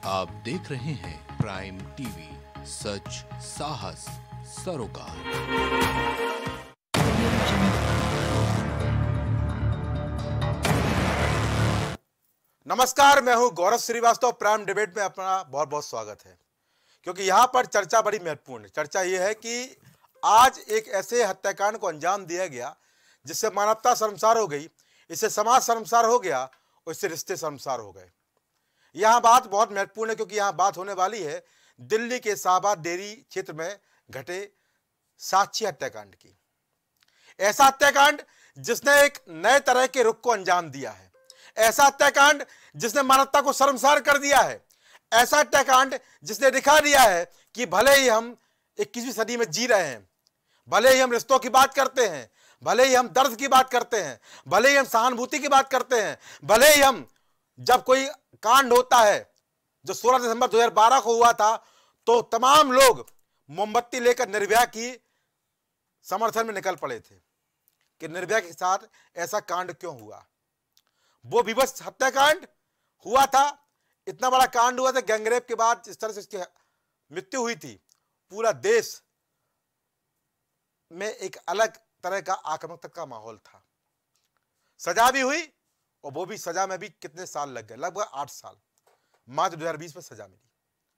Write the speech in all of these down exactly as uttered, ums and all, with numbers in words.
आप देख रहे हैं प्राइम टीवी, सच साहस सरोकार। नमस्कार, मैं हूं गौरव श्रीवास्तव। प्राइम डिबेट में अपना बहुत बहुत स्वागत है, क्योंकि यहां पर चर्चा बड़ी महत्वपूर्ण है। चर्चा यह है कि आज एक ऐसे हत्याकांड को अंजाम दिया गया जिससे मानवता शर्मसार हो गई, इससे समाज शर्मसार हो गया और इससे रिश्ते शर्मसार हो गए। यहां बात बहुत महत्वपूर्ण है, क्योंकि यहां बात होने वाली है दिल्ली के शाहबाद डेयरी क्षेत्र में घटे साक्षी हत्याकांड की। ऐसा हत्याकांड जिसने एक नए तरह के रुख को अंजाम दिया है, ऐसा हत्याकांड जिसने मानवता को शर्मसार कर दिया है, ऐसा हत्याकांड जिसने दिखा दिया है कि भले ही हम इक्कीसवीं सदी में जी रहे हैं, भले ही हम रिश्तों की बात करते हैं, भले ही हम दर्द की बात करते हैं, भले ही हम सहानुभूति की बात करते हैं, भले ही हम जब कोई कांड होता है जो सोलह दिसंबर दो हज़ार बारह को हुआ था, तो तमाम लोग मोमबत्ती लेकर निर्भया की समर्थन में निकल पड़े थे कि निर्भया के साथ ऐसा कांड क्यों हुआ। वो विवश हत्याकांड हुआ था, इतना बड़ा कांड हुआ था, गैंगरेप के बाद जिस तरह से उसकी मृत्यु हुई थी, पूरा देश में एक अलग तरह का आक्रामकता का माहौल था। सजा भी हुई, और वो भी सजा में भी कितने साल लग गए, लगभग आठ साल। मार्च दो हज़ार बीस में सजा मिली,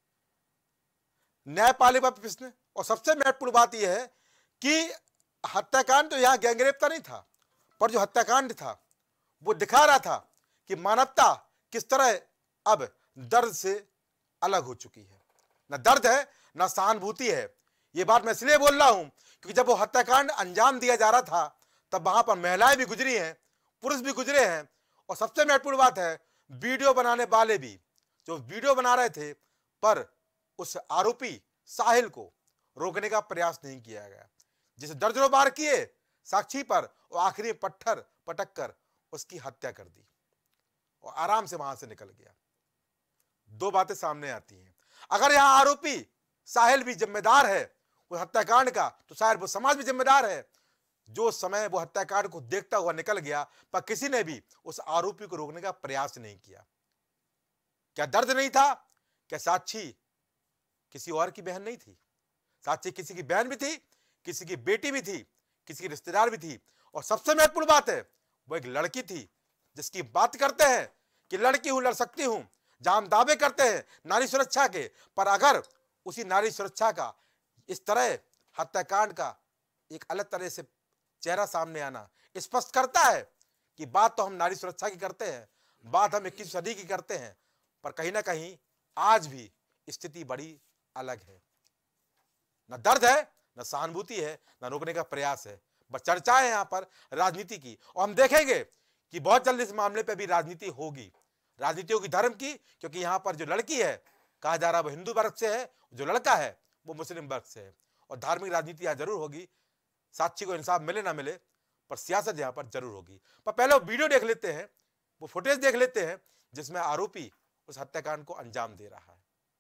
न्यायपालिका पर प्रश्न। और सबसे महत्वपूर्ण बात यह है कि हत्याकांड तो यहां गैंगरेप का नहीं था, पर जो हत्याकांड था वो दिखा रहा था कि मानवता किस तरह अब दर्द से अलग हो चुकी है। ना दर्द है, ना सहानुभूति है। ये बात मैं इसलिए बोल रहा हूं क्योंकि जब वो हत्याकांड अंजाम दिया जा रहा था, तब वहां पर महिलाएं भी गुजरी हैं, पुरुष भी गुजरे हैं, और सबसे महत्वपूर्ण बात है वीडियो बनाने वाले भी, जो वीडियो बना रहे थे, पर उस आरोपी साहिल को रोकने का प्रयास नहीं किया गया, जिसे दर्जनों बार किए साक्षी पर, और आखिरी पत्थर पटक कर उसकी हत्या कर दी और आराम से वहां से निकल गया। दो बातें सामने आती हैं। अगर यहां आरोपी साहिल भी जिम्मेदार है उस हत्याकांड का, तो शायद वो समाज भी जिम्मेदार है जो समय वो हत्याकांड को देखता हुआ निकल गया, पर किसी ने भी उस आरोपी को रोकने का प्रयास नहीं किया। क्या दर्द नहीं था? क्या साक्षी किसी और की बहन नहीं थी? साक्षी किसी की बहन भी थी, किसी की बेटी भी थी, किसी की रिश्तेदार भी थी, और सबसे महत्वपूर्ण बात है वो एक लड़की थी, जिसकी बात करते हैं कि लड़की हूं, लड़ सकती हूं, जहां हम दावे करते हैं नारी सुरक्षा के, पर अगर उसी नारी सुरक्षा का इस तरह हत्याकांड का एक अलग तरह से चेहरा सामने आना स्पष्ट करता है कि बात तो हम नारी सुरक्षा की करते हैं, बात हम इक्कीसवीं सदी की करते हैं, पर कहीं ना कहीं आज भी स्थिति बड़ी अलग है। न दर्द है, न सहानुभूति है, न रोकने का प्रयास है, बस चर्चा है यहां पर राजनीति की। और हम देखेंगे कि बहुत जल्द इस मामले पर भी राजनीति होगी, राजनीति होगी धर्म की, क्योंकि यहां पर जो लड़की है कहा जा रहा है वो हिंदू वर्ग से है, जो लड़का है वो मुस्लिम वर्ग से है, और धार्मिक राजनीति यहां जरूर होगी। साक्षी को इंसाफ मिले ना मिले, पर सियासत यहां पर जरूर होगी। पर पहले वो वीडियो देख लेते हैं, वो फुटेज देख लेते हैं जिसमें आरोपी उस हत्याकांड को अंजाम दे रहा है।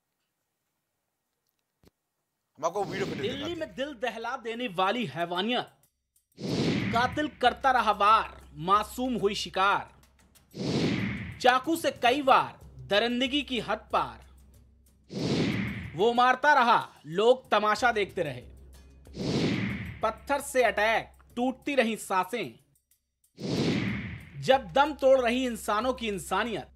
हम आपको वीडियो फुटेज दिल्ली में दिल दहला देने वाली हैवानियत, कातिल करता रहा वार, मासूम हुई शिकार, चाकू से कई बार दरिंदगी की हद पार, वो मारता रहा, लोग तमाशा देखते रहे, पत्थर से अटैक, टूटती रही सांसें, जब दम तोड़ रही इंसानों की इंसानियत।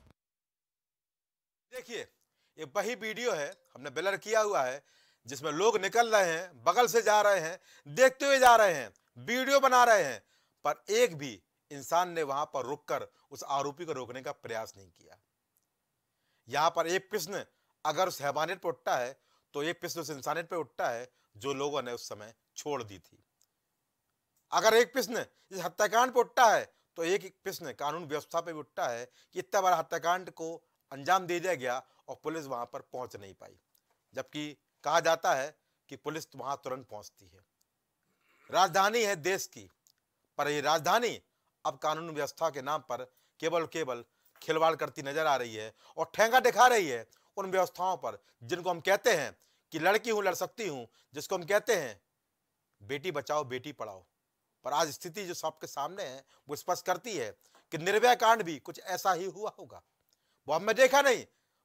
देखिए, ये वही वीडियो है, हमने ब्लर किया हुआ है, जिसमें लोग निकल रहे हैं, बगल से जा रहे हैं, देखते हुए जा रहे हैं, वीडियो बना रहे हैं, पर एक भी इंसान ने वहां पर रुककर उस आरोपी को रोकने का प्रयास नहीं किया। यहां पर एक प्रश्न अगर उस हैवानियत पर उठता है, तो एक प्रश्न उस इंसानियत पर उठता है जो लोगों ने उस समय छोड़ दी थी। अगर एक प्रश्न इस हत्याकांड पर उठता है, तो एक प्रश्न कानून व्यवस्था पे भी उठता है कि इतना बड़ा हत्याकांड को अंजाम दे दिया गया और पुलिस वहां पर पहुंच नहीं पाई, जबकि कहा जाता है कि पुलिस वहां तुरंत पहुंचती है। राजधानी है देश की, पर यह राजधानी अब कानून व्यवस्था के नाम पर केवल केवल खिलवाड़ करती नजर आ रही है और ठेंगा दिखा रही है उन व्यवस्थाओं पर जिनको हम कहते हैं कि लड़की हूं, लड़ सकती हूं, जिसको हम कहते हैं बेटी बचाओ बेटी पढ़ाओ। पर आज स्थिति जो सबके सामने है वो स्पष्ट करती है कि निर्भया कांड भी कुछ ऐसा ही हुआ होगा। वो हमने देखा नहीं,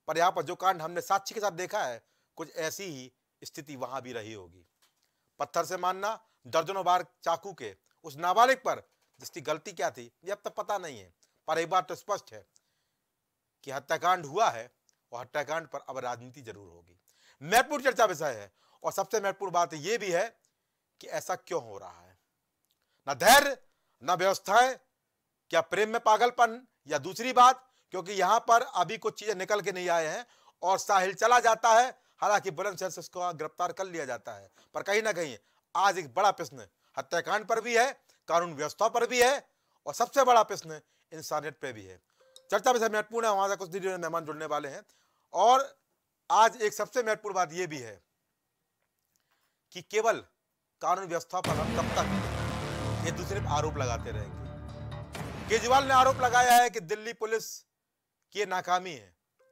पर यहाँ पर जो कांड हमने साक्षी के साथ देखा है, कुछ ऐसी ही स्थिति वहां भी रही होगी। पत्थर से मारना, दर्जनों बार चाकू के उस नाबालिग पर, जिसकी गलती क्या थी ये अब तक पता नहीं है, पर एक बात तो स्पष्ट है कि हत्याकांड हुआ है और हत्याकांड पर अब राजनीति जरूर होगी। महत्वपूर्ण चर्चा विषय है और सबसे महत्वपूर्ण बात यह भी है कि ऐसा क्यों हो रहा है। न धैर्य, न व्यवस्थाएं, क्या प्रेम में पागलपन, या दूसरी बात क्योंकि यहां पर अभी कुछ चीजें निकल के नहीं आए हैं और साहिल चला जाता है, हालांकि बुलंदशहर से उसको गिरफ्तार कर लिया जाता है, पर कहीं ना कहीं आज एक बड़ा प्रश्न हत्याकांड पर भी है, कानून व्यवस्था पर भी है और सबसे बड़ा प्रश्न इंसानियत पर भी है। चर्चा विषय महत्वपूर्ण है, वहां से कुछ देर मेहमान जुड़ने वाले हैं। और आज एक सबसे महत्वपूर्ण बात यह भी है कि केवल कानून व्यवस्था पर हम कब तक एक दूसरे पर आरोप लगाते रहेंगे। केजरीवाल ने आरोप लगाया है कि दिल्ली पुलिस की नाकामी है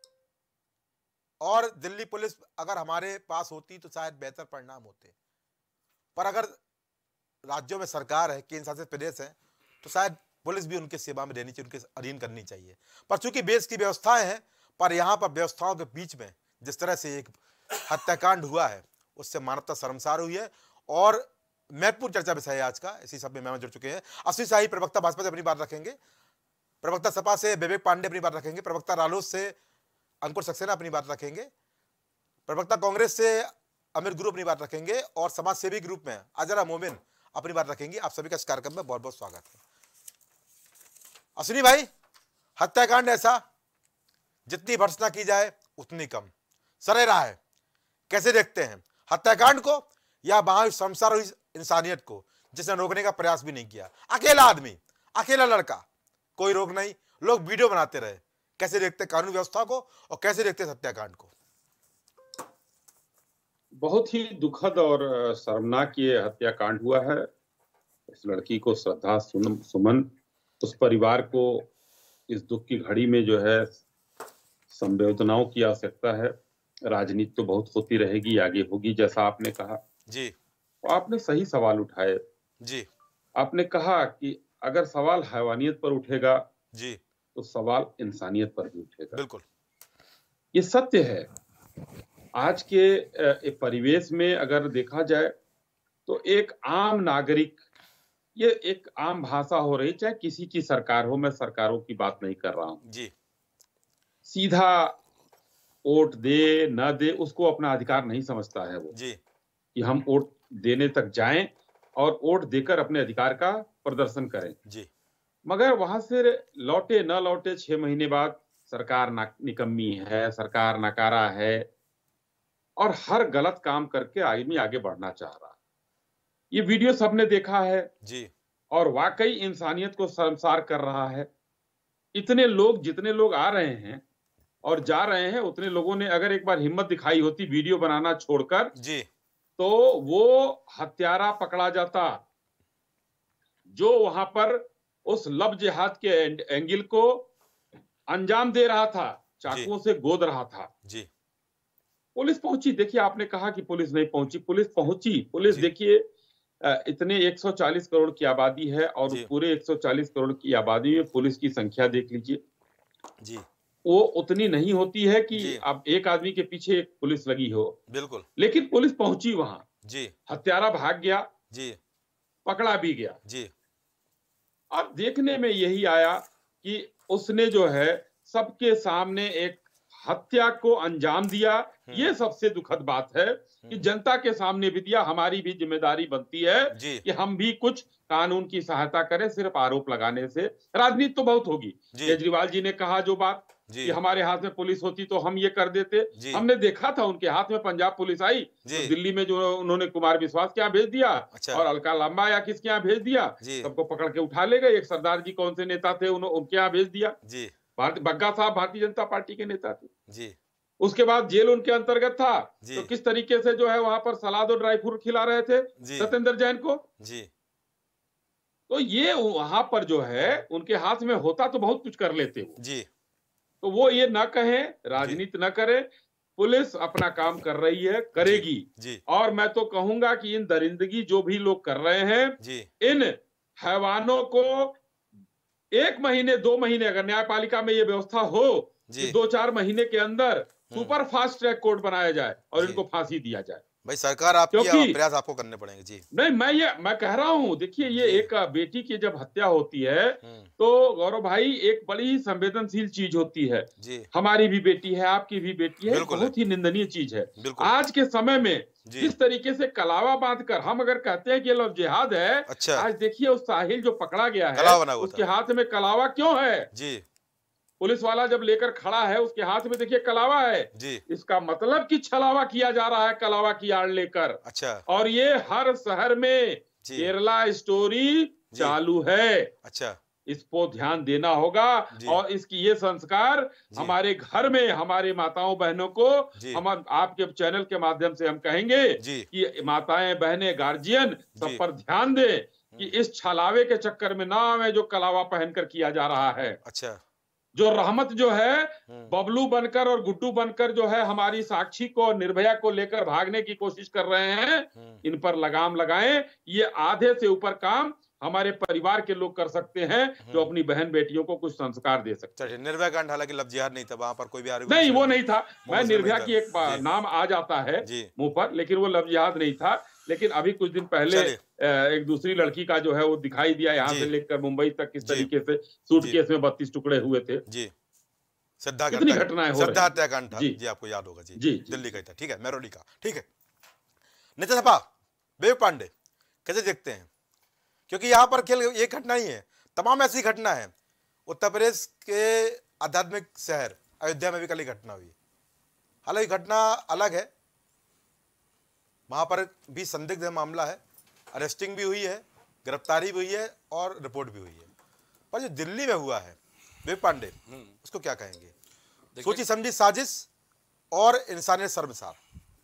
और दिल्ली पुलिस अगर हमारे पास होती तो शायद बेहतर परिणाम होते, पर अगर राज्यों में सरकार है, केंद्र शासित प्रदेश है, तो शायद पुलिस भी उनके सेवा में रहनी चाहिए, उनके अधीन करनी चाहिए। पर चूंकि देश की व्यवस्थाएं हैं, पर यहां पर व्यवस्थाओं के बीच में जिस तरह से एक हत्याकांड हुआ है उससे मानवता शर्मसार हुई है और महत्वपूर्ण चर्चा विषय है आज का। इसी सब में मेहमान जुड़ चुके हैं। अश्विनी शाही प्रवक्ता भाजपा से अपनी बात रखेंगे, प्रवक्ता सपा से विवेक पांडे अपनी बात रखेंगे, प्रवक्ता रालोद से अंकुर सक्सेना अपनी बात रखेंगे, प्रवक्ता कांग्रेस से अमीर गुरु अपनी बात रखेंगे और समाज सेवी ग्रुप में अजरा मोमिन अपनी बात रखेंगे। आप सभी का इस कार्यक्रम में बहुत बहुत स्वागत है। अश्विनी भाई, हत्याकांड ऐसा जितनी भर्त्सना की जाए उतनी कम, सरेरा है, कैसे देखते हैं हत्याकांड को या वहां शर्मसार हुई इंसानियत को जिसने रोकने का प्रयास भी नहीं किया? अकेला आदमी, अकेला लड़का, कोई रोक नहीं, लोग वीडियो बनाते रहे। कैसे देखते कानून व्यवस्था को और कैसे देखते हत्याकांड को? बहुत ही दुखद और शर्मनाक ये हत्याकांड हुआ है। इस लड़की को श्रद्धा सुमन, उस परिवार को इस दुख की घड़ी में जो है संवेदनाओं की आवश्यकता है। राजनीति तो बहुत होती रहेगी, आगे होगी, जैसा आपने कहा जी। तो आपने सही सवाल उठाए जी। आपने कहा कि अगर सवाल हैवानियत पर उठेगा जी तो सवाल इंसानियत पर भी उठेगा। बिल्कुल, ये सत्य है। आज के परिवेश में अगर देखा जाए तो एक आम नागरिक, ये एक आम भाषा हो रही, चाहे किसी की सरकार हो, मैं सरकारों की बात नहीं कर रहा हूं जी, सीधा वोट दे न दे उसको अपना अधिकार नहीं समझता है वो जी, कि हम वोट देने तक जाएं और वोट देकर अपने अधिकार का प्रदर्शन करें जी। मगर वहां से लौटे न लौटे छह महीने बाद सरकार निकम्मी है, सरकार नकारा है और हर गलत काम करके आदमी आगे बढ़ना चाह रहा है। ये वीडियो सबने देखा है जी, और वाकई इंसानियत को शर्मसार कर रहा है। इतने लोग, जितने लोग आ रहे हैं और जा रहे हैं, उतने लोगों ने अगर एक बार हिम्मत दिखाई होती वीडियो बनाना छोड़कर जी, तो वो हत्यारा पकड़ा जाता जो वहां पर उस लब जिहाद के एंगल को अंजाम दे रहा था, चाकुओं से गोद रहा था। जी। पुलिस पहुंची, देखिए आपने कहा कि पुलिस नहीं पहुंची, पुलिस पहुंची। पुलिस देखिए इतने एक सौ चालीस करोड़ की आबादी है और पूरे एक सौ चालीस करोड़ की आबादी में पुलिस की संख्या देख लीजिए जी, वो उतनी नहीं होती है कि अब एक आदमी के पीछे एक पुलिस लगी हो। बिल्कुल, लेकिन पुलिस पहुंची वहां जी, हत्यारा भाग गया जी, पकड़ा भी गया जी। अब देखने में यही आया कि उसने जो है सबके सामने एक हत्या को अंजाम दिया। ये सबसे दुखद बात है कि जनता के सामने भी दिया। हमारी भी जिम्मेदारी बनती है कि हम भी कुछ कानून की सहायता करें। सिर्फ आरोप लगाने से राजनीति तो बहुत होगी। केजरीवाल जी ने कहा जो बात कि हमारे हाथ में पुलिस होती तो हम ये कर देते, हमने देखा था उनके हाथ में पंजाब पुलिस आई तो दिल्ली में जो उन्होंने कुमार विश्वास के यहाँ भेज दिया अच्छा। और अलका लांबा या किसके यहाँ भेज दिया, सबको पकड़ के उठा ले गए। एक सरदार जी कौन से नेता थे उनके यहाँ भेज दिया। बग्गा साहब भारतीय जनता पार्टी के नेता थे जी। उसके बाद जेल उनके अंतर्गत था तो किस तरीके से जो है वहां पर सलाद और ड्राई फ्रूट खिला रहे थे सत्येंद्र जैन को जी। तो ये वहां पर जो है उनके हाथ में होता तो बहुत कुछ कर लेते वो जी। तो वो ये ना कहें, राजनीति ना करे, पुलिस अपना काम कर रही है, करेगी जी, जी। और मैं तो कहूंगा कि इन दरिंदगी जो भी लोग कर रहे हैं जी। इन हैवानों को एक महीने दो महीने अगर न्यायपालिका में ये व्यवस्था हो कि दो चार महीने के अंदर सुपर फास्ट ट्रैक कोर्ट बनाया जाए और इनको फांसी दिया जाए। भाई सरकार आपकी प्रयास आपको करने पड़ेंगे जी। नहीं, मैं ये मैं कह रहा हूँ, देखिए ये एक बेटी की जब हत्या होती है तो गौरव भाई एक बड़ी ही संवेदनशील चीज होती है जी। हमारी भी बेटी है, आपकी भी बेटी है, बहुत ही निंदनीय चीज है। आज के समय में जिस तरीके से कलावा बांधकर हम अगर कहते हैं कि ये लव जिहाद है, अच्छा। आज देखिए उस साहिल जो पकड़ा गया है उसके हाथ में कलावा क्यों है जी? पुलिस वाला जब लेकर खड़ा है उसके हाथ में देखिए कलावा है जी। इसका मतलब कि छलावा किया जा रहा है कलावा की आड़ लेकर। अच्छा। और ये हर शहर में केरला स्टोरी चालू है। अच्छा। इसको ध्यान देना होगा और इसकी ये संस्कार हमारे घर में हमारे माताओं बहनों को हम आपके चैनल के माध्यम से हम कहेंगे कि माताएं बहनें गार्जियन सब पर ध्यान दें कि इस छलावे के चक्कर में ना में जो कलावा पहनकर किया जा रहा है। अच्छा। जो रहमत जो है बबलू बनकर और गुड्डू बनकर जो है हमारी साक्षी को निर्भया को लेकर भागने की कोशिश कर रहे हैं, इन पर लगाम लगाएं। ये आधे से ऊपर काम हमारे परिवार के लोग कर सकते हैं जो अपनी बहन बेटियों को कुछ संस्कार दे सकते हैं। निर्भया कांड हालांकि लव जिहाद नहीं था, वहां पर कोई भी आरोप नहीं, वो नहीं था। मैं निर्भया की एक नाम आ जाता है मुंह पर, लेकिन वो लव जिहाद नहीं था। लेकिन अभी कुछ दिन पहले एक दूसरी लड़की का जो है वो दिखाई दिया यहाँ से लेकर मुंबई तक किस तरीके से सूटकेस में बत्तीस टुकड़े हुए थे जी। श्रद्धा कितनी घटनाएं हो श्रद्धा हत्याकांड था जी, जी आपको याद होगा जी, जी, जी दिल्ली का था। ठीक है, मेरोडी का। ठीक है नितिन सपा, विवेक पांडे कैसे देखते हैं? क्योंकि यहाँ पर खेल एक घटना ही है, तमाम ऐसी घटना है। उत्तर प्रदेश के आध्यात्मिक शहर अयोध्या में भी कल घटना हुई, हालांकि घटना अलग है, वहां पर भी संदिग्ध मामला है, अरेस्टिंग भी हुई है, गिरफ्तारी भी हुई है और रिपोर्ट भी हुई है। पर जो दिल्ली में हुआ है विवेक पांडे, उसको क्या कहेंगे? सोची समझी साजिश और इंसानियत शर्मसार।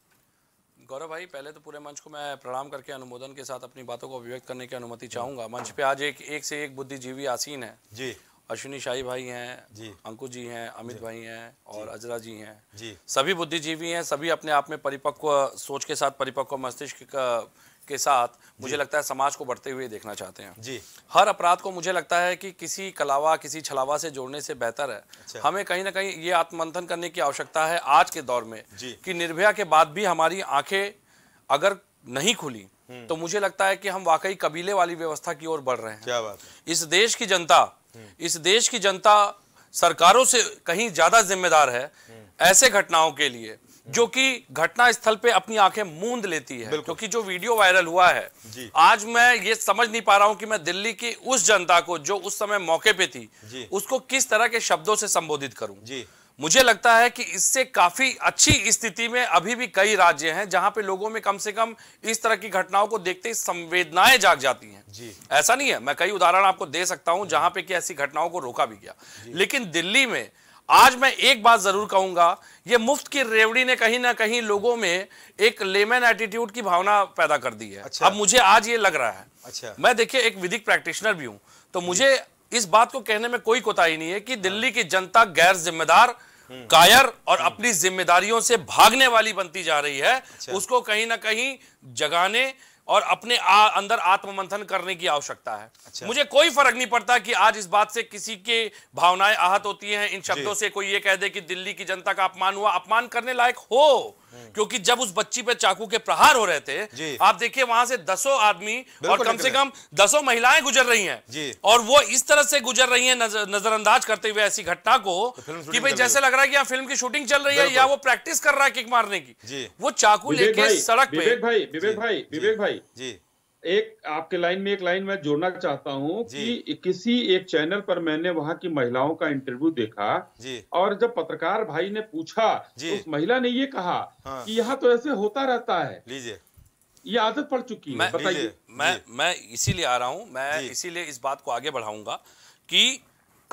गौरव भाई, पहले तो पूरे मंच को मैं प्रणाम करके अनुमोदन के साथ अपनी बातों को अभिव्यक्त करने की अनुमति चाहूंगा। मंच पे आज एक एक से एक बुद्धिजीवी आसीन है जी। अश्विनी शाही भाई हैं जी, अंकुश जी हैं, अमित भाई हैं और अजरा जी हैं जी। सभी बुद्धिजीवी हैं, सभी अपने आप में परिपक्व सोच के साथ, परिपक्व मस्तिष्क के साथ मुझे लगता है समाज को बढ़ते हुए देखना चाहते हैं जी। हर अपराध को मुझे लगता है कि किसी कलावा किसी छलावा से जोड़ने से बेहतर है अच्छा। हमें कहीं ना कहीं ये आत्ममंथन करने की आवश्यकता है आज के दौर में कि निर्भया के बाद भी हमारी आंखें अगर नहीं खुली तो मुझे लगता है कि हम वाकई कबीले वाली व्यवस्था की ओर बढ़ रहे हैं। क्या बात है? इस देश की जनता इस देश की जनता सरकारों से कहीं ज्यादा जिम्मेदार है ऐसे घटनाओं के लिए जो कि घटना स्थल पे अपनी आंखें मूंद लेती है। क्योंकि जो वीडियो वायरल हुआ है, आज मैं ये समझ नहीं पा रहा हूं कि मैं दिल्ली की उस जनता को जो उस समय मौके पे थी उसको किस तरह के शब्दों से संबोधित करूं। मुझे लगता है कि इससे काफी अच्छी स्थिति में अभी भी कई राज्य हैं जहां पे लोगों में कम से कम इस तरह की घटनाओं को देखते ही संवेदनाएं जाग जाती हैं जी। ऐसा नहीं है, मैं कई उदाहरण आपको दे सकता हूं जहां पे कि ऐसी घटनाओं को रोका भी गया, लेकिन दिल्ली में आज मैं एक बात जरूर कहूंगा, ये मुफ्त की रेवड़ी ने कहीं ना कहीं लोगों में एक लेमन एटीट्यूड की भावना पैदा कर दी है। अच्छा। अब मुझे आज ये लग रहा है, अच्छा। मैं देखिए एक विधिक प्रैक्टिशनर भी हूं, तो मुझे इस बात को कहने में कोई कोताही नहीं है कि दिल्ली की जनता गैर जिम्मेदार, कायर और अपनी जिम्मेदारियों से भागने वाली बनती जा रही है। अच्छा। उसको कहीं ना कहीं जगाने और अपने आ, अंदर आत्ममंथन करने की आवश्यकता है। अच्छा। मुझे कोई फर्क नहीं पड़ता कि आज इस बात से किसी के भावनाएं आहत होती हैं, इन शब्दों से कोई ये कह दे कि दिल्ली की जनता का अपमान हुआ। अपमान करने लायक हो, क्योंकि जब उस बच्ची पे चाकू के प्रहार हो रहे थे, आप देखिए वहां से दसों आदमी और कम से कम दसों महिलाएं गुजर रही हैं और वो इस तरह से गुजर रही हैं नजर, नजरअंदाज करते हुए ऐसी घटना को तो कि भाई जैसे लग रहा है कि यहाँ फिल्म की शूटिंग चल रही है या वो प्रैक्टिस कर रहा है किक मारने की। वो चाकू लेके सड़क पे। विवेक भाई विवेक भाई विवेक भाई जी, एक आपके लाइन में एक लाइन मैं जोड़ना चाहता हूं कि किसी एक चैनल पर मैंने वहां की महिलाओं का इंटरव्यू देखा जी। और जब पत्रकार भाई ने पूछा तो उस महिला ने ये कहा हाँ। कि यहाँ तो ऐसे होता रहता है, लीजिए ये आदत पड़ चुकी है। बताइए, मैं मैं इसीलिए आ रहा हूं, मैं इसीलिए इस बात को आगे बढ़ाऊंगा कि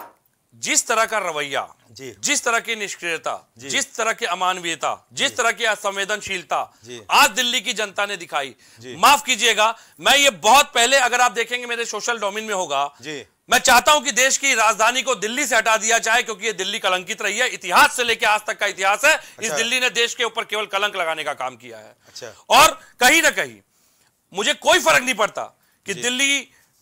जिस तरह का रवैया, जिस तरह की निष्क्रियता, जिस तरह की अमानवीयता, जिस तरह की असंवेदनशीलता आज दिल्ली की जनता ने दिखाई, माफ कीजिएगा, मैं ये बहुत पहले अगर आप देखेंगे मेरे सोशल डोमेन में होगा, मैं चाहता हूं कि देश की राजधानी को दिल्ली से हटा दिया जाए क्योंकि ये दिल्ली कलंकित रही है। इतिहास से लेकर आज तक का इतिहास है। अच्छा। इस दिल्ली ने देश के ऊपर केवल कलंक लगाने का काम किया है। अच्छा। और कहीं ना कहीं मुझे कोई फर्क नहीं पड़ता कि दिल्ली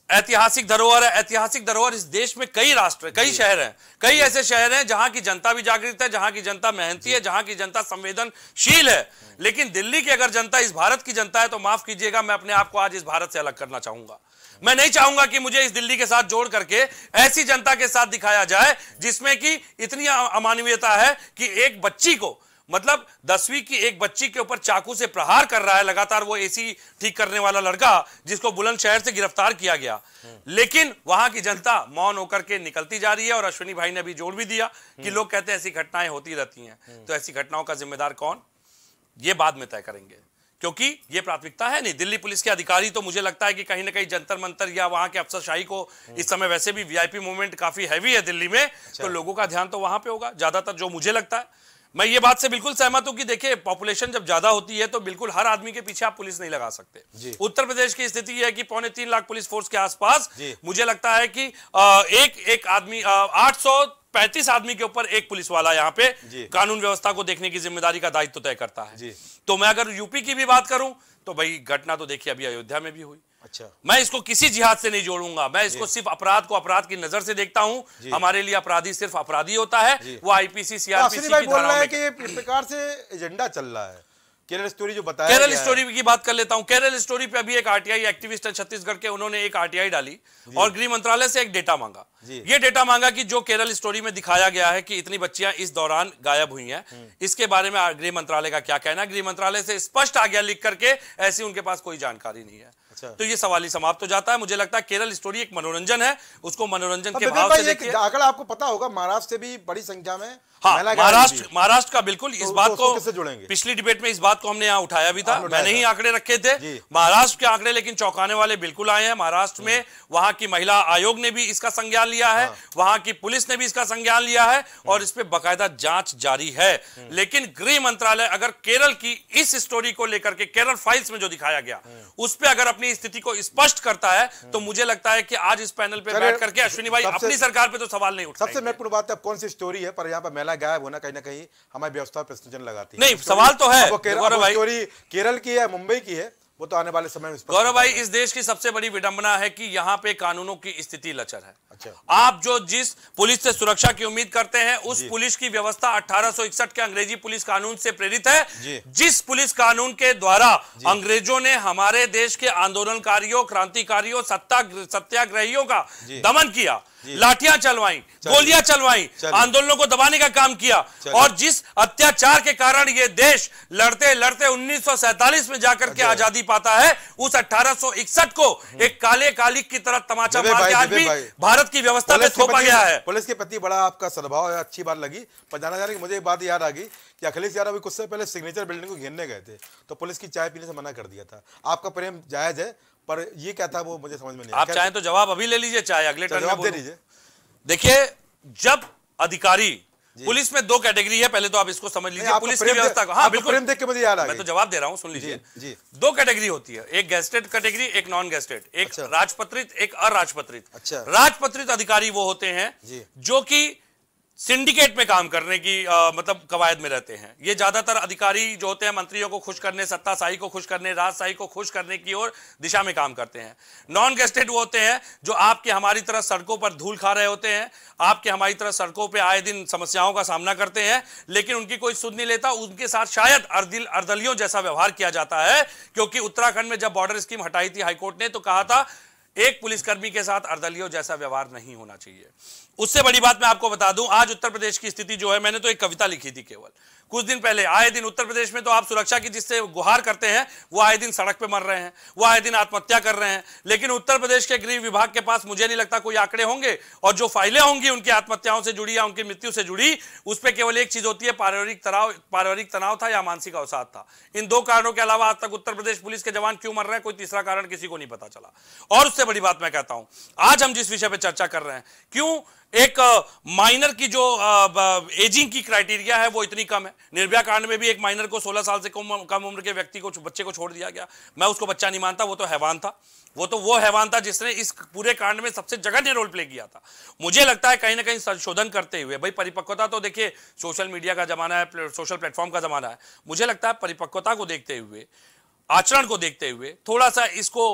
ऐतिहासिक धरोहर है। ऐतिहासिक धरोहर इस देश में कई राष्ट्र, कई शहर हैं, कई ऐसे शहर हैं जहां की जनता भी जागृत है, जहां की जनता मेहनती है, जहां की जनता संवेदनशील है। लेकिन दिल्ली की अगर जनता इस भारत की जनता है तो माफ कीजिएगा, मैं अपने आप को आज इस भारत से अलग करना चाहूंगा। मैं नहीं चाहूंगा कि मुझे इस दिल्ली के साथ जोड़ करके ऐसी जनता के साथ दिखाया जाए जिसमें कि इतनी अमानवीयता है कि एक बच्ची को, मतलब दसवीं की एक बच्ची के ऊपर चाकू से प्रहार कर रहा है लगातार वो एसी ठीक करने वाला लड़का, जिसको बुलंदशहर से गिरफ्तार किया गया, लेकिन वहां की जनता मौन होकर के निकलती जा रही है। और अश्विनी भाई ने अभी जोड़ भी दिया कि लोग कहते हैं ऐसी घटनाएं होती रहती हैं, तो ऐसी घटनाओं का जिम्मेदार कौन, ये बाद में तय करेंगे, क्योंकि ये प्राथमिकता है नहीं। दिल्ली पुलिस के अधिकारी तो मुझे लगता है कि कहीं ना कहीं जंतर मंतर या वहां के अफसरशाही को, इस समय वैसे भी वीआईपी मूवमेंट काफी हैवी है दिल्ली में, तो लोगों का ध्यान तो वहां पे होगा ज्यादातर, जो मुझे लगता है। मैं ये बात से बिल्कुल सहमत हूं कि देखिए पॉपुलेशन जब ज्यादा होती है तो बिल्कुल हर आदमी के पीछे आप पुलिस नहीं लगा सकते। उत्तर प्रदेश की स्थिति यह है कि पौने तीन लाख पुलिस फोर्स के आसपास मुझे लगता है कि एक एक आदमी आठ सौ पैंतीस आदमी के ऊपर एक पुलिस वाला यहाँ पे कानून व्यवस्था को देखने की जिम्मेदारी का दायित्व तय करता है। तो मैं अगर यूपी की भी बात करूं तो भाई घटना तो देखिए अभी अयोध्या में भी हुई। अच्छा, मैं इसको किसी जिहाद से नहीं जोड़ूंगा, मैं इसको सिर्फ अपराध को अपराध की नजर से देखता हूं। हमारे लिए अपराधी सिर्फ अपराधी होता है, वो आईपीसी सीआरपीसी की धाराओं में। इस प्रकार से एजेंडा चल रहा है। केरल स्टोरी जो बताया, केरल स्टोरी की बात कर लेता हूं। केरल स्टोरी पे अभी एक आरटीआई एक्टिविस्ट है छत्तीसगढ़ के, उन्होंने एक आरटीआई डाली और गृह मंत्रालय से एक डेटा मांगा। ये डेटा मांगा कि जो केरल स्टोरी में दिखाया गया है कि इतनी बच्चियां इस दौरान गायब हुई हैं, इसके बारे में गृह मंत्रालय का क्या कहना है। गृह मंत्रालय से स्पष्ट आ गया लिख करके, ऐसी उनके पास कोई जानकारी नहीं है। अच्छा। तो ये सवाल ही समाप्त हो जाता है। मुझे लगता है केरल स्टोरी एक मनोरंजन है, उसको मनोरंजन के भाव से देखिए। आंकड़ा आपको पता होगा महाराष्ट्र से भी बड़ी संख्या में, हाँ, महाराष्ट्र महाराष्ट्र का बिल्कुल इस तो, बात तो को किससे जोड़ेंगे? पिछली डिबेट में इस बात को हमने यहाँ उठाया भी था, मैंने ही आंकड़े रखे थे महाराष्ट्र के आंकड़े, लेकिन चौंकाने वाले बिल्कुल आए हैं। महाराष्ट्र में वहां की महिला आयोग ने भी इसका संज्ञान लिया है, वहां की पुलिस ने भी इसका संज्ञान लिया है और इस पे बाकायदा जांच जारी है। लेकिन गृह मंत्रालय अगर केरल की इस स्टोरी को लेकर के, केरल फाइल्स में जो दिखाया गया उस पर अगर अपनी स्थिति को स्पष्ट करता है तो मुझे लगता है कि आज इस पैनल पे बैठ करके अश्विनी भाई अपनी सरकार पे तो सवाल नहीं उठा। सबसे महत्वपूर्ण बात है कौन सी स्टोरी है, पर यहाँ पर महिला गायब होना कहीं ना कहीं हमारी व्यवस्था पर प्रश्न लगाती है। नहीं, सवाल तो है। स्टोरी केरल की है, मुंबई की है, वो तो आने वाले समय में। गौरव भाई, इस देश की सबसे बड़ी विडंबना है कि यहाँ पे कानूनों की स्थिति लचर है। अच्छा। आप जो जिस पुलिस से सुरक्षा की उम्मीद करते हैं उस पुलिस की व्यवस्था अठारह सौ इकसठ के अंग्रेजी पुलिस कानून से प्रेरित है, जिस पुलिस कानून के द्वारा अंग्रेजों ने हमारे देश के आंदोलनकारियों, क्रांतिकारियों, सत्ता सत्याग्रहियों का दमन किया, लाठियां चलवाई, गोलियां चलवाई, आंदोलनों को दबाने का काम किया, और जिस अत्याचार के कारण ये देश लड़ते लड़ते उन्नीस सौ सैंतालीस में जाकर के आजादी पाता है, उस अठारह सौ इकसठ को एक काले कालिक की तरह तमाचा मार के आज भी भारत की व्यवस्था में थोपा गया है। पुलिस के प्रति बड़ा आपका सद्भाव है, अच्छी बात लगी। पर जाना जा रहा है, मुझे एक बात याद आ गई कि अखिलेश यादव कुछ से पहले सिग्नेचर बिल्डिंग को घेरने गए थे तो पुलिस की चाय पीने से मना कर दिया था। आपका प्रेम जायज है, पर ये क्या था वो मुझे समझ में नहीं। आप चाहें तो जवाब अभी ले लीजिए, चाहे अगले टर्न में दे लीजिए। देखिए, जब अधिकारी, पुलिस में दो कैटेगरी है, पहले तो आप इसको समझ लीजिए पुलिस की व्यवस्था को। हाँ बिल्कुल, प्रेम देख के मुझे याद आ गया। मैं तो जवाब दे रहा हूं, सुन लीजिए। जी, दो कैटेगरी होती है, एक गेस्टेड कैटेगरी, एक नॉन गेस्टेड, एक अच्छा। राजपत्रित, एक अराजपत्रित। अच्छा। राजपत्रित अधिकारी वो होते हैं जो कि सिंडिकेट में काम करने की आ, मतलब कवायद में रहते हैं। ये ज्यादातर अधिकारी जो होते हैं मंत्रियों को खुश करने, सत्ताशाही को खुश करने, राजशाही को खुश करने की ओर दिशा में काम करते हैं। नॉन गेस्टेड वो होते हैं जो आपके हमारी तरह सड़कों पर धूल खा रहे होते हैं, आपके हमारी तरह सड़कों पे आए दिन समस्याओं का सामना करते हैं, लेकिन उनकी कोई सुध नहीं लेता। उनके साथ शायद अर्दिल अर्दलियों जैसा व्यवहार किया जाता है, क्योंकि उत्तराखंड में जब बॉर्डर स्कीम हटाई थी हाईकोर्ट ने, तो कहा था एक पुलिसकर्मी के साथ अर्दलियों जैसा व्यवहार नहीं होना चाहिए। उससे बड़ी बात मैं आपको बता दूं, आज उत्तर प्रदेश की स्थिति जो है, मैंने तो एक कविता लिखी थी केवल कुछ दिन पहले। आए दिन उत्तर प्रदेश में तो आप सुरक्षा की जिससे गुहार करते हैं वो आए दिन सड़क पे मर रहे हैं, वो आए दिन आत्महत्या कर रहे हैं, लेकिन उत्तर प्रदेश के गृह विभाग के पास मुझे नहीं लगता कोई आंकड़े होंगे, और जो फाइलें होंगी उनकी आत्महत्याओं से जुड़ी या उनकी मृत्यु से जुड़ी, उस पर केवल एक चीज होती है, पारिवारिक तनाव पारिवारिक तनाव था या मानसिक अवसाद था। इन दो कारणों के अलावा आज तक उत्तर प्रदेश पुलिस के जवान क्यों मर रहे हैं, कोई तीसरा कारण किसी को नहीं पता चला। और उससे बड़ी बात मैं कहता हूं, आज हम जिस विषय पर चर्चा कर रहे हैं, क्यों एक माइनर की जो एजिंग की क्राइटेरिया है वो इतनी कम है। निर्भया कांड में भी एक माइनर को सोलह साल से कम कम उम्र के व्यक्ति को, बच्चे को छोड़ दिया गया। मैं उसको बच्चा नहीं मानता, वो तो हैवान था, वो तो वो हैवान था जिसने इस पूरे कांड में सबसे जघन्य रोल प्ले किया था। मुझे लगता है कहीं ना कहीं संशोधन करते हुए, भाई परिपक्वता तो देखिए सोशल मीडिया का जमाना है, सोशल प्लेटफॉर्म का जमाना है, मुझे लगता है परिपक्वता को देखते हुए, आचरण को देखते हुए थोड़ा सा इसको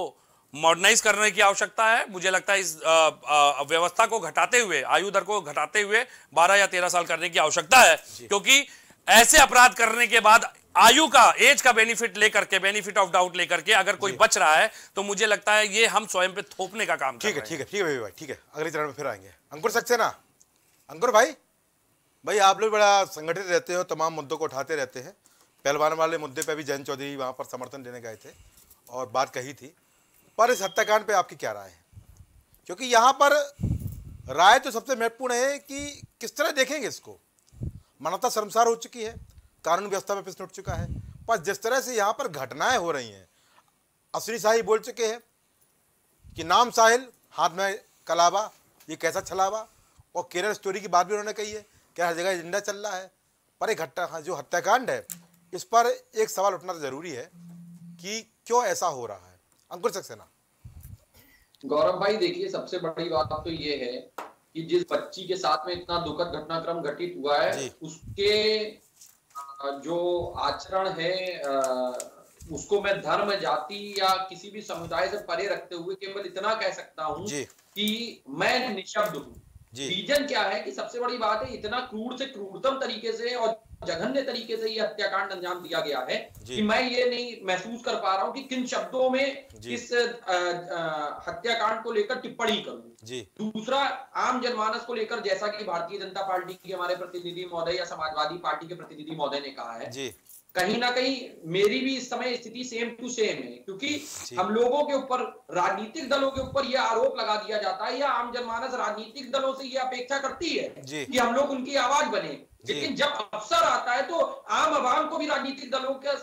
मॉडर्नाइज करने की आवश्यकता है। मुझे लगता है इस आ, आ, व्यवस्था को घटाते हुए, आयु दर को घटाते हुए बारह या तेरह साल करने की आवश्यकता है, क्योंकि ऐसे अपराध करने के बाद आयु का, एज का बेनिफिट लेकर के, बेनिफिट ऑफ डाउट लेकर के अगर कोई बच रहा है तो मुझे लगता है ये हम स्वयं पे थोपने का काम कर रहे हैं। ठीक है, ठीक है, ठीक है भाई, ठीक है, अगले चरण में फिर आएंगे। अंकुर सक्सेना, अंकुर भाई, भाई आप लोग बड़ा संगठित रहते हो, तमाम मुद्दों को उठाते रहते हैं। पहलवान वाले मुद्दे पे भी जयंत चौधरी वहाँ पर समर्थन देने गए थे और बात कही थी, पर इस हत्याकांड पे आपकी क्या राय है? क्योंकि यहाँ पर राय तो सबसे महत्वपूर्ण है कि किस तरह देखेंगे इसको। मानवता शर्मसार हो चुकी है, कानून व्यवस्था में पिछड़ चुका है, पर जिस तरह से यहाँ पर घटनाएं हो रही हैं, अश्विनी शाही बोल चुके हैं कि नाम साहिल, हाथ में कलावा, ये कैसा छलावा, और केरल स्टोरी की बात भी उन्होंने कही है कि हर जगह एजेंडा चल रहा है। पर एक हत्या जो हत्याकांड है, इस पर एक सवाल उठना तो जरूरी है कि क्यों ऐसा हो रहा है। अंकुर सक्सेना। गौरव भाई देखिए, सबसे बड़ी बात तो ये है कि जिस बच्ची के साथ में इतना दुखद घटनाक्रम घटित हुआ है, उसके जो आचरण है उसको मैं धर्म, जाति या किसी भी समुदाय से परे रखते हुए केवल इतना कह सकता हूं कि मैं निशब्द हूं। रीजन क्या है कि सबसे बड़ी बात है, इतना क्रूर से क्रूरतम तरीके से और जघन्य तरीके से ये हत्याकांड अंजाम दिया गया है कि मैं ये नहीं महसूस कर पा रहा हूं कि किन शब्दों में इस हत्याकांड को लेकर टिप्पणी करूं। दूसरा, आम जनमानस को लेकर, जैसा कि भारतीय जनता पार्टी के हमारे प्रतिनिधि महोदय या समाजवादी पार्टी के प्रतिनिधि महोदय ने कहा है, कहीं ना कहीं मेरी भी इस समय स्थिति सेम टू सेम है, क्योंकि हम लोगों के ऊपर, राजनीतिक दलों के ऊपर यह आरोप लगा दिया जाता है या आम जनमानस राजनीतिक दलों से यह अपेक्षा करती है कि हम लोग उनकी आवाज बने। लेकिन जब अवसर आता है तो आम आवाम को भी राजनीतिक दलों के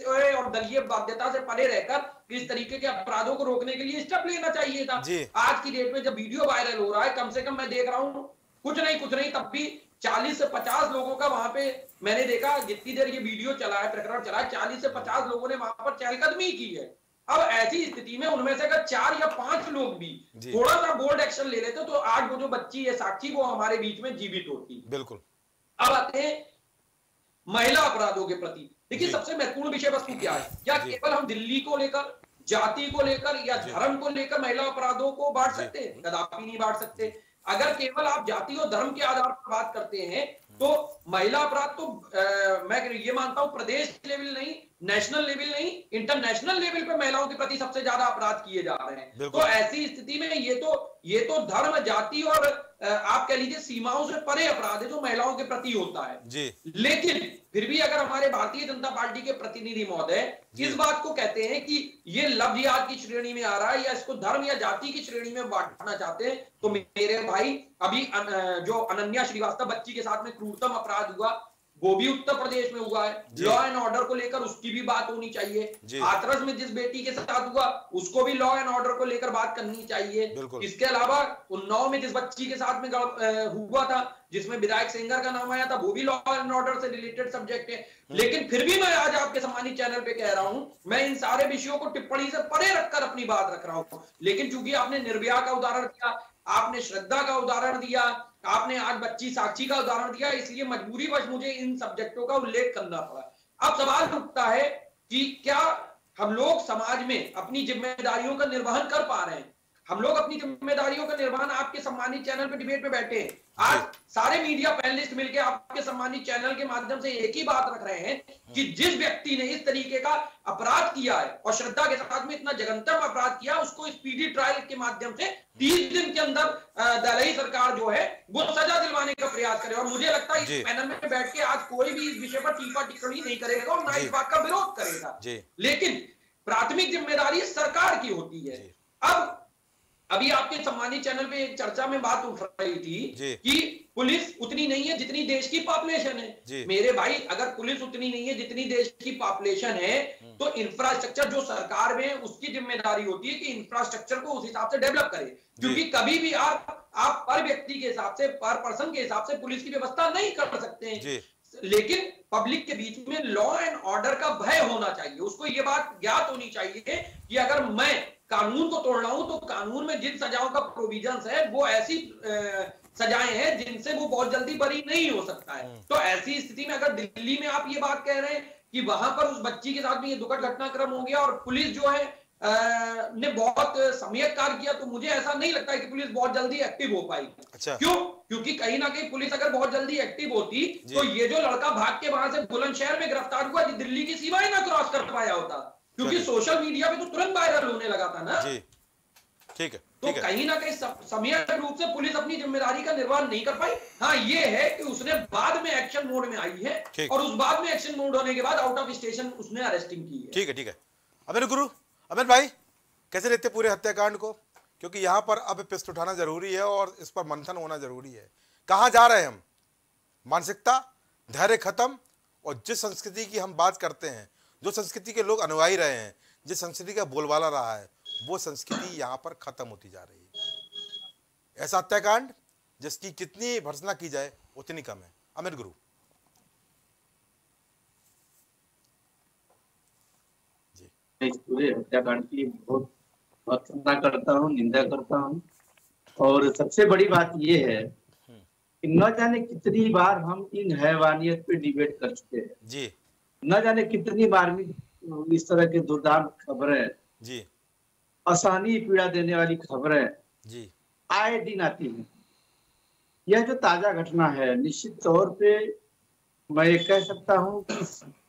और दलीय बाध्यता से परे रहकर इस तरीके के अपराधों को रोकने के लिए स्टेप लेना चाहिए था। आज की डेट में जब वीडियो वायरल हो रहा है, कम से कम मैं देख रहा हूं कुछ नहीं कुछ नहीं तब भी चालीस से पचास लोगों का वहां पे मैंने देखा, जितनी देर ये वीडियो चला है, प्रकरण चला है, चालीस से पचास लोगों ने वहां पर चहलकदमी की है। अब ऐसी स्थिति में उनमें से अगर चार या पांच लोग भी थोड़ा सा बोल्ड एक्शन ले लेते तो आज वो जो बच्ची है साक्षी, वो हमारे बीच में जीवित होती। बिल्कुल। अब आते हैं महिला अपराधों के प्रति। देखिए, सबसे महत्वपूर्ण विषय वस्तु क्या है? क्या केवल हम दिल्ली को लेकर, जाति को लेकर या धर्म को लेकर महिला अपराधों को बांट सकते हैं? कदापि नहीं बांट सकते। अगर केवल आप जाति और धर्म के आधार पर बात करते हैं तो महिला अपराध तो आ, मैं ये मानता हूं प्रदेश लेवल नहीं, नेशनल लेवल नहीं, इंटरनेशनल लेवल पे महिलाओं के प्रति सबसे ज्यादा अपराध किए जा रहे हैं। तो ऐसी स्थिति में ये तो ये तो धर्म, जाति और आप कह लीजिए सीमाओं से परे अपराध है जो महिलाओं के प्रति होता है जी। लेकिन फिर भी अगर हमारे भारतीय जनता पार्टी के प्रतिनिधि महोदय इस बात को कहते हैं कि ये लव जिहाद की श्रेणी में आ रहा है या इसको धर्म या जाति की श्रेणी में बांटना चाहते हैं, तो मेरे भाई अभी जो अनन्या श्रीवास्तव बच्ची के साथ में क्रूरतम अपराध हुआ, वो भी उत्तर प्रदेश में हुआ है। लॉ एंड ऑर्डर को लेकर उसकी भी बात होनी चाहिए। हाथरस में जिस बेटी के साथ हुआ उसको भी लॉ एंड ऑर्डर को लेकर बात करनी चाहिए। इसके अलावा उन्नाव में जिस बच्ची के साथ में हुआ था, जिसमें विधायक सेंगर का नाम आया था, वो भी लॉ एंड ऑर्डर से रिलेटेड सब्जेक्ट है। लेकिन फिर भी मैं आज आपके सम्मानित चैनल पे कह रहा हूं, मैं इन सारे विषयों को टिप्पणी से परे रखकर अपनी बात रख रहा हूं। लेकिन चूंकि आपने निर्भया का उदाहरण दिया, आपने श्रद्धा का उदाहरण दिया, आपने आज बच्ची साक्षी का उदाहरण दिया, इसलिए मजबूरीवश मुझे इन सब्जेक्टों का उल्लेख करना पड़ा। अब सवाल उठता है कि क्या हम लोग समाज में अपनी जिम्मेदारियों का निर्वहन कर पा रहे हैं? हम लोग अपनी जिम्मेदारियों का निर्वहन आपके सम्मानित चैनल पे डिबेट पे बैठे हैं, आज सारे मीडिया पैनलिस्ट मिलकर आपके सम्मानित चैनल के माध्यम से एक ही बात रख रहे हैं कि जिस व्यक्ति ने इस तरीके का अपराध किया है और श्रद्धा के साथ में इतना जघन्यतम अपराध किया, उसको स्पीडी ट्रायल के माध्यम से तीस दिन के अंदर दलाई सरकार जो है वो सजा दिलवाने का प्रयास करे। और मुझे लगता है इस पैनल में बैठ के आज कोई भी इस विषय पर टीका टिप्पणी नहीं करेगा और ना इस बात का विरोध करेगा। लेकिन प्राथमिक जिम्मेदारी सरकार की होती है। अब अभी आपके सम्मानित चैनल पे एक चर्चा में बात उठ रही थी कि पुलिस उतनी नहीं है जितनी देश की पॉपुलेशन है। मेरे भाई, अगर पुलिस उतनी नहीं है जितनी देश की पॉपुलेशन है तो इंफ्रास्ट्रक्चर जो सरकार में उसकी जिम्मेदारी होती है कि इंफ्रास्ट्रक्चर को उस हिसाब से डेवलप करे, क्योंकि कभी भी आप आप पर व्यक्ति के हिसाब से, पर पर्सन के हिसाब से पुलिस की व्यवस्था नहीं कर सकते हैं। लेकिन पब्लिक के बीच में लॉ एंड ऑर्डर का भय होना चाहिए। उसको ये बात ज्ञात होनी चाहिए कि अगर मैं कानून को तोड़ रहा हूं तो कानून में जिन सजाओं का प्रोविजंस है वो ऐसी सजाएं हैं जिनसे वो बहुत जल्दी बरी नहीं हो सकता है। तो ऐसी स्थिति में अगर दिल्ली में आप ये बात कह रहे हैं कि वहां पर उस बच्ची के साथ में ये दुखद घटनाक्रम हो गया और पुलिस जो है ने बहुत सम्यक कार्य किया, तो मुझे ऐसा नहीं लगता है कि पुलिस बहुत जल्दी एक्टिव हो पाएगी। अच्छा। क्यों? क्योंकि कहीं ना कहीं पुलिस अगर बहुत जल्दी एक्टिव होती तो ये जो लड़का भाग के वहां से बुलंदशहर में गिरफ्तार हुआ, दिल्ली की सीमाएं ना क्रॉस कर पाया होता, क्योंकि सोशल मीडिया पे तो तुरंत वायरल होने लगा था ना। जी ठीक है। तो कहीं ना कहीं सम्यक रूप से पुलिस अपनी जिम्मेदारी का निर्वहन नहीं कर पाई। हाँ, ये है कि उसने बाद में एक्शन मोड में आई है और उस बाद में एक्शन मोड होने के बाद आउट ऑफ स्टेशन उसने अरेस्टिंग की है। ठीक है, ठीक है। अमित गुरु, अमित भाई कैसे लेते पूरे हत्याकांड को, क्योंकि यहाँ पर अब पिस्ट उठाना जरूरी है और इस पर मंथन होना जरूरी है। कहाँ जा रहे हैं हम? मानसिकता, धैर्य खत्म, और जिस संस्कृति की हम बात करते हैं, जो संस्कृति के लोग अनुयायी रहे हैं, जिस संस्कृति का बोलबाला रहा है, वो संस्कृति यहाँ पर खत्म होती जा रही है। ऐसा हत्याकांड जिसकी कितनी भर्त्सना की जाए उतनी कम है। अमित गुरु। जी, मैं इस पूरे हत्याकांड की बहुत भर्त्सना करता हूँ, निंदा करता हूँ, और सबसे बड़ी बात ये है कि न जाने कितनी बार हम इन हैवानियत पे डिबेट कर चुके हैं जी, न जाने कितनी बार भी इस तरह के दुर्दांत खबरें जी, असहनीय पीड़ा देने वाली खबरें जी आए दिन आती हैं। यह जो ताजा घटना है, निश्चित तौर पे मैं ये कह सकता हूँ कि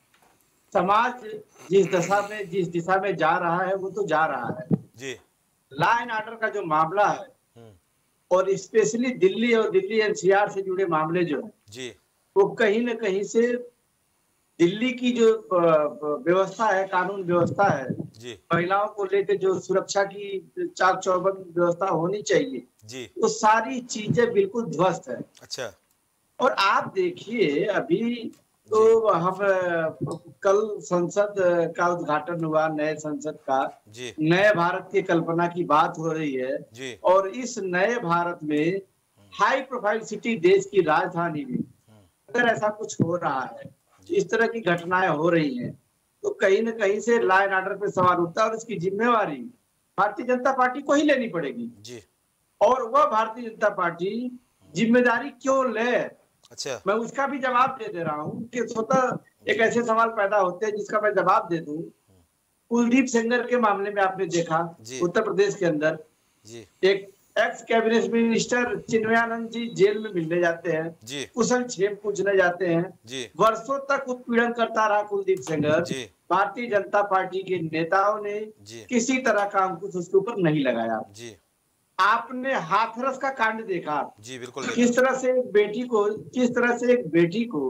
समाज जिस दशा में जिस दिशा में जा रहा है वो तो जा रहा है जी। लॉ एंड ऑर्डर का जो मामला है, और स्पेशली दिल्ली और दिल्ली एनसीआर से जुड़े मामले जो है जी, वो कहीं न कहीं से दिल्ली की जो व्यवस्था है, कानून व्यवस्था है, जी, महिलाओं को लेकर जो सुरक्षा की चाक चौबंद व्यवस्था होनी चाहिए जी, वो सारी चीजें बिल्कुल ध्वस्त है। अच्छा। और आप देखिए, अभी तो हम कल संसद का उद्घाटन हुआ, नए संसद का, जी, नए भारत की कल्पना की बात हो रही है जी, और इस नए भारत में हाई प्रोफाइल सिटी, देश की राजधानी में अगर ऐसा कुछ हो रहा है, इस तरह की घटनाएं हो रही हैं, तो कहीं न कहीं से लॉ एंड ऑर्डर पे सवाल उठता है और इसकी जिम्मेवारी भारतीय जनता पार्टी को ही लेनी पड़ेगी जी। और वह भारतीय जनता पार्टी जिम्मेदारी क्यों ले, अच्छा, मैं उसका भी जवाब दे दे रहा हूँ कि स्वतः एक ऐसे सवाल पैदा होते हैं जिसका मैं जवाब दे दूं। कुलदीप सेंगर के मामले में आपने देखा उत्तर प्रदेश के अंदर जी, एक ex cabinet minister Chinmayanand ji jail में मिलने जाते हैं, कुशल छेम पूछने जाते हैं, वर्षों तक उत्पीड़न करता रहा कुलदीप सेंगर। भारतीय जनता पार्टी के नेताओं ने किसी तरह का अंकुश उसके ऊपर नहीं लगाया। जी। आपने हाथरस का कांड देखा जी, बिल्कुल, किस तरह से एक बेटी को किस तरह से एक बेटी को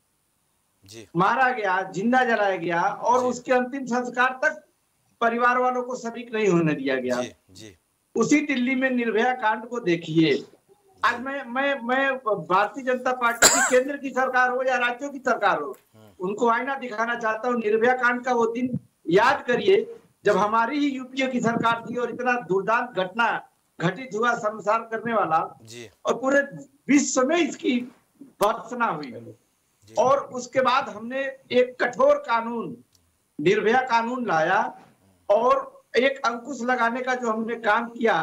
जी मारा गया, जिंदा जलाया गया और उसके अंतिम संस्कार तक परिवार वालों को शरीक नहीं होने दिया गया। जी, जी। उसी दिल्ली में निर्भया कांड को देखिए। आज मैं मैं मैं भारतीय जनता पार्टी की केंद्र की सरकार हो या राज्यों की सरकार हो, उनको आईना दिखाना चाहता हूँ। निर्भया कांड का वो दिन याद करिए जब हमारी ही यूपीए की सरकार थी और इतना दुर्दांत घटना घटित हुआ, शर्मसार करने वाला जी, और पूरे विश्व में इसकी भर्त्सना हुई। और उसके बाद हमने एक कठोर कानून, निर्भया कानून लाया और एक अंकुश लगाने का जो हमने काम किया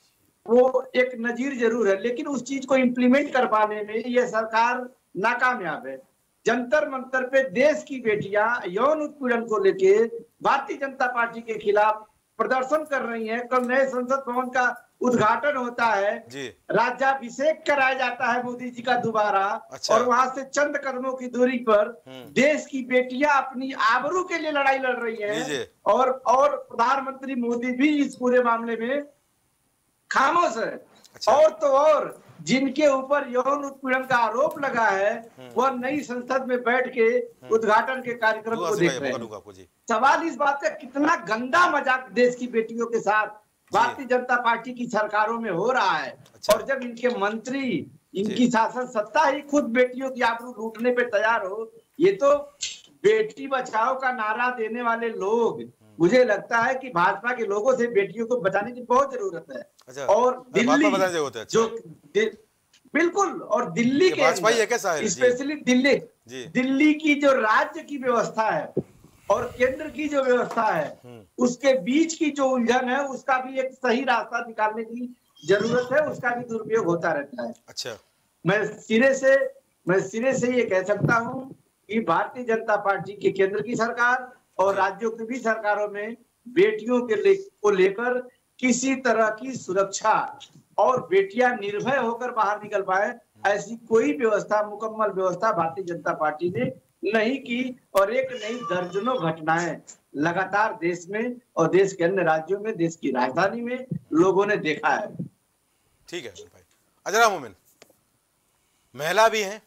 वो एक नजीर जरूर है, लेकिन उस चीज को इम्प्लीमेंट कर पाने में ये सरकार नाकामयाब है। जंतर मंतर पे देश की बेटियां यौन उत्पीड़न को लेके भारतीय जनता पार्टी के खिलाफ प्रदर्शन कर रही हैं। कल नए संसद भवन का उद्घाटन होता है, राज्याभिषेक कराया जाता है मोदी जी का दोबारा। अच्छा। और वहां से चंद कदमों की दूरी पर देश की बेटियां अपनी आबरू के लिए लड़ाई लड़ रही हैं और और प्रधानमंत्री मोदी भी इस पूरे मामले में खामोश है। अच्छा। और तो और जिनके ऊपर यौन उत्पीड़न का आरोप लगा है वह नई संसद में बैठ के उद्घाटन के कार्यक्रम को देख रहे हैं। सवाल इस बात का कितना गंदा मजाक देश की बेटियों के साथ भारतीय जनता पार्टी की सरकारों में हो रहा है। अच्छा। और जब इनके मंत्री, इनकी शासन सत्ता ही खुद बेटियों की आबरू लूटने पे तैयार हो, ये तो बेटी बचाओ का नारा देने वाले लोग, मुझे लगता है कि भाजपा के लोगों से बेटियों को बचाने की बहुत जरूरत है। अच्छा। और दिल्ली जो बिल्कुल, और दिल्ली के स्पेशली दिल्ली दिल्ली की जो राज्य की व्यवस्था है और केंद्र की जो व्यवस्था है उसके बीच की जो उलझन है उसका भी एक सही रास्ता निकालने की जरूरत है, उसका भी दुरुपयोग होता रहता है। अच्छा। मैं सिरे से मैं सिरे से ये कह सकता हूँ कि भारतीय जनता पार्टी की केंद्र की सरकार और राज्यों की भी सरकारों में बेटियों के ले, को लेकर किसी तरह की सुरक्षा और बेटियां निर्भय होकर बाहर निकल पाए, ऐसी कोई व्यवस्था, मुकम्मल व्यवस्था भारतीय जनता पार्टी ने नहीं की। और एक नहीं दर्जनों घटनाएं लगातार देश में और देश के अन्य राज्यों में, देश की राजधानी में लोगों ने देखा है। ठीक है भाई। अजरा मोमिन, महिला भी हैं,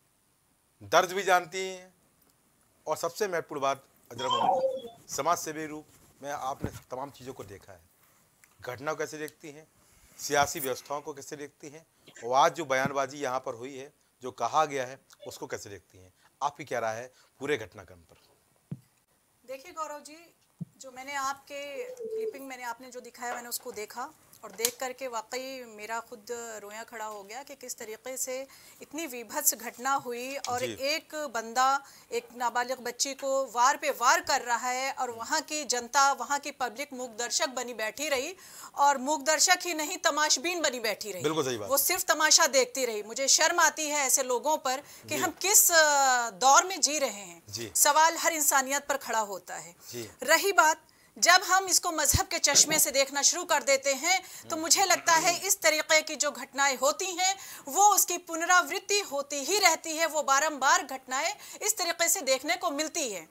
दर्द भी जानती हैं, और सबसे महत्वपूर्ण बात अजरा मोमिन, समाज सेवी रूप में आपने तमाम चीज़ों को देखा है, घटना को कैसे देखती हैं, सियासी व्यवस्थाओं को कैसे देखती हैं, और आज जो बयानबाजी यहाँ पर हुई है, जो कहा गया है, उसको कैसे देखती हैं? आपकी क्या राय है पूरे घटनाक्रम पर? देखिए गौरव जी, जो मैंने आपके क्लिपिंग मैंने आपने जो दिखाया मैंने उसको देखा और देख करके वाकई मेरा खुद रोया खड़ा हो गया कि किस तरीके से इतनी विभत्स घटना हुई और एक बंदा एक नाबालिग बच्ची को वार पे वार कर रहा है और वहाँ की जनता, वहाँ की पब्लिक मूक दर्शक बनी बैठी रही, और मूक दर्शक ही नहीं तमाशबीन बनी बैठी रही। बिल्कुल सही बात। वो सिर्फ तमाशा देखती रही। मुझे शर्म आती है ऐसे लोगों पर कि हम किस दौर में जी रहे हैं। सवाल हर इंसानियत पर खड़ा होता है। रही बात, जब हम इसको मजहब के चश्मे से देखना शुरू कर देते हैं तो मुझे लगता है इस तरीके की जो घटनाएं होती हैं वो उसकी पुनरावृत्ति होती ही रहती है, वो बारंबार घटनाएं इस तरीके से देखने को मिलती है।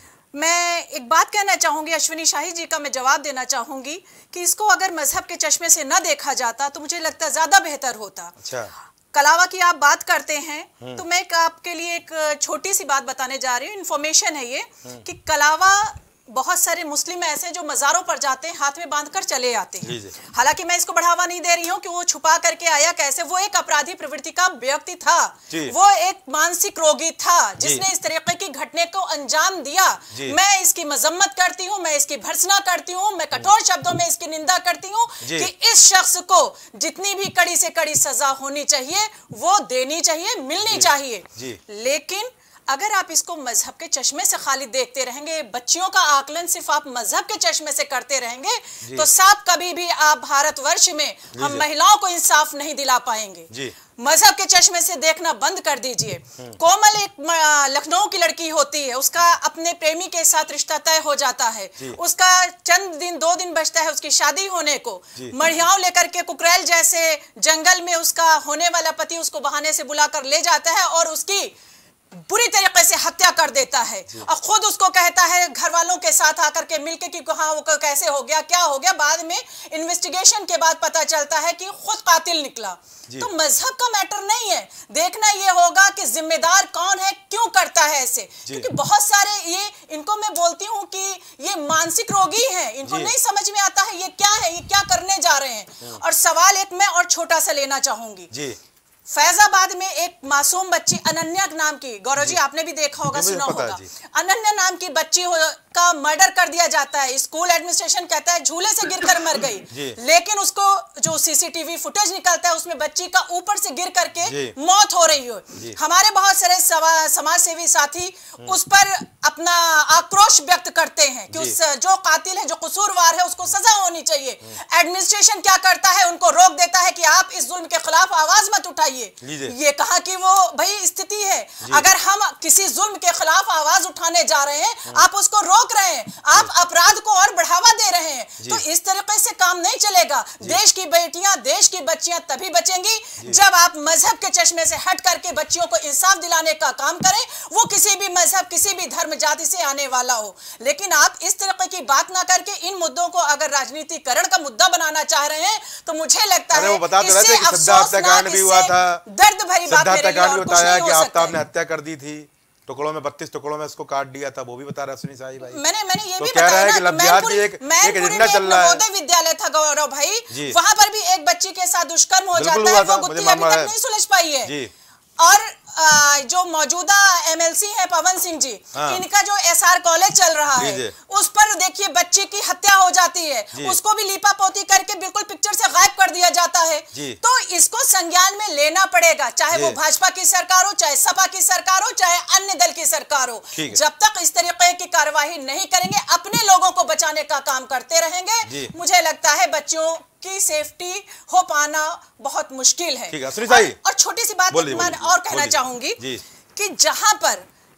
मैं एक बात कहना चाहूंगी, अश्विनी शाही जी का मैं जवाब देना चाहूंगी कि इसको अगर मजहब के चश्मे से न देखा जाता तो मुझे लगता है ज्यादा बेहतर होता। अच्छा। कलावा की आप बात करते हैं तो मैं एक आपके लिए एक छोटी सी बात बताने जा रही हूँ, इन्फॉर्मेशन है ये कि कलावा बहुत सारे मुस्लिम ऐसे जो मज़ारों पर जाते हैं हाथ में बांधकर चले आते हैं। हालांकि मैं इसको बढ़ावा नहीं दे रही हूँ कि वो छुपा करके आया कैसे, वो एक अपराधी प्रवृत्ति का व्यक्ति था, वो एक मानसिक रोगी था जिसने इस तरीके की घटने को अंजाम दिया। मैं इसकी मजम्मत करती हूँ, मैं इसकी भर्त्सना करती हूँ, मैं कठोर शब्दों में इसकी निंदा करती हूँ कि इस शख्स को जितनी भी कड़ी से कड़ी सजा होनी चाहिए वो देनी चाहिए, मिलनी चाहिए। लेकिन अगर आप इसको मजहब के चश्मे से खाली देखते रहेंगे, बच्चियों का आकलन सिर्फ आप मजहब के चश्मे से करते रहेंगे तो साहब कभी भी आप भारतवर्ष में हम महिलाओं को इंसाफ नहीं दिला पाएंगे। मजहब के चश्मे से देखना बंद कर दीजिए। कोमल एक लखनऊ की लड़की होती है, उसका अपने प्रेमी के साथ रिश्ता तय हो जाता है, उसका चंद दिन दो दिन बचता है उसकी शादी होने को, मढ़ियाओं लेकर के कुकरेल जैसे जंगल में उसका होने वाला पति उसको बहाने से बुलाकर ले जाता है और उसकी बुरी तरीके से हत्या कर देता है और खुद उसको कहता है घर वालों के साथ आकर के मिलके कि हाँ वो कैसे हो गया, क्या हो गया। बाद में इन्वेस्टिगेशन के बाद पता चलता है कि खुद कातिल निकला। तो मजहब का मैटर नहीं है, देखना ये होगा कि जिम्मेदार कौन है, क्यों करता है ऐसे। क्योंकि बहुत सारे ये इनको मैं बोलती हूँ कि ये मानसिक रोगी हैं, इनको नहीं समझ में आता है ये क्या है, ये क्या करने जा रहे हैं। और सवाल एक मैं और छोटा सा लेना चाहूंगी। फैजाबाद में एक मासूम बच्ची अनन्या नाम की, गौरव जी आपने भी देखा होगा, सुना होगा, अनन्या नाम की बच्ची हो, का मर्डर कर दिया जाता है। स्कूल एडमिनिस्ट्रेशन कहता है झूले से गिरकर मर गई, लेकिन उसको जो सीसीटीवी फुटेज निकलता है उसमें बच्ची का ऊपर से गिर करके मौत हो रही हो। हमारे बहुत सारे समाज सेवी साथी उस पर अपना आक्रोश व्यक्त करते हैं कि उस जो कातिल है, जो कसूरवार है, उसको सजा होनी चाहिए। एडमिनिस्ट्रेशन क्या करता है, उनको रोक देता है कि आप इस जुल्म के खिलाफ आवाज मत उठाइए। ये कहा कि वो भाई स्थिति है, अगर हम किसी जुल्म के खिलाफ आवाज उठाने जा रहे हैं आप उसको रोक रहे हैं, आप अपराध को और बढ़ावा दे रहे हैं, तो इस तरीके से काम नहीं चलेगा। देश की बेटियां, देश की बच्चियां तभी बचेंगी जब आप मजहब के चश्मे से हट करके बच्चियों को इंसाफ दिलाने का काम करें, वो किसी भी मजहब, किसी भी धर्म जाति से आने वाला हो। लेकिन आप इस तरीके की बात ना करके इन मुद्दों को अगर राजनीतिकरण का मुद्दा बनाना चाह रहे हैं तो मुझे लगता है इससे अफसोसनाक, इससे दर्द भरी बात मेरे लिए और कुछ नहीं हो सकता है। हत्या कर दी थी, टुकड़ों में बत्तीस टुकड़ों में इसको काट दिया था, वो भी बता रहा है साहिब भाई। मैंने मैंने ये तो भी बताया ना कि लब्धियात एक एक एजेंडा चल रहा है। नवोदय विद्यालय था गौरव भाई, वहां पर भी एक बच्ची के साथ दुष्कर्म हो जाता है, वो गुत्थी अभी तक नहीं सुलझ पाई है। और आ, जो मौजूदा एमएलसी है पवन सिंह जी, हाँ। इनका जो एसआर कॉलेज चल रहा है उस पर देखिए बच्ची की हत्या हो जाती है, उसको भी लीपा पोती करके बिल्कुल पिक्चर से गायब कर दिया जाता है। तो इसको संज्ञान में लेना पड़ेगा, चाहे वो भाजपा की सरकार हो, चाहे सपा की सरकार हो, चाहे अन्य दल की सरकार हो। जब तक इस तरीके की कार्यवाही नहीं करेंगे, अपने लोगों को बचाने का काम करते रहेंगे, मुझे लगता है बच्चों की सेफ्टी हो पाना बहुत मुश्किल है। और, और छोटी सी बात मैं और कहना चाहूंगी कि जहां पर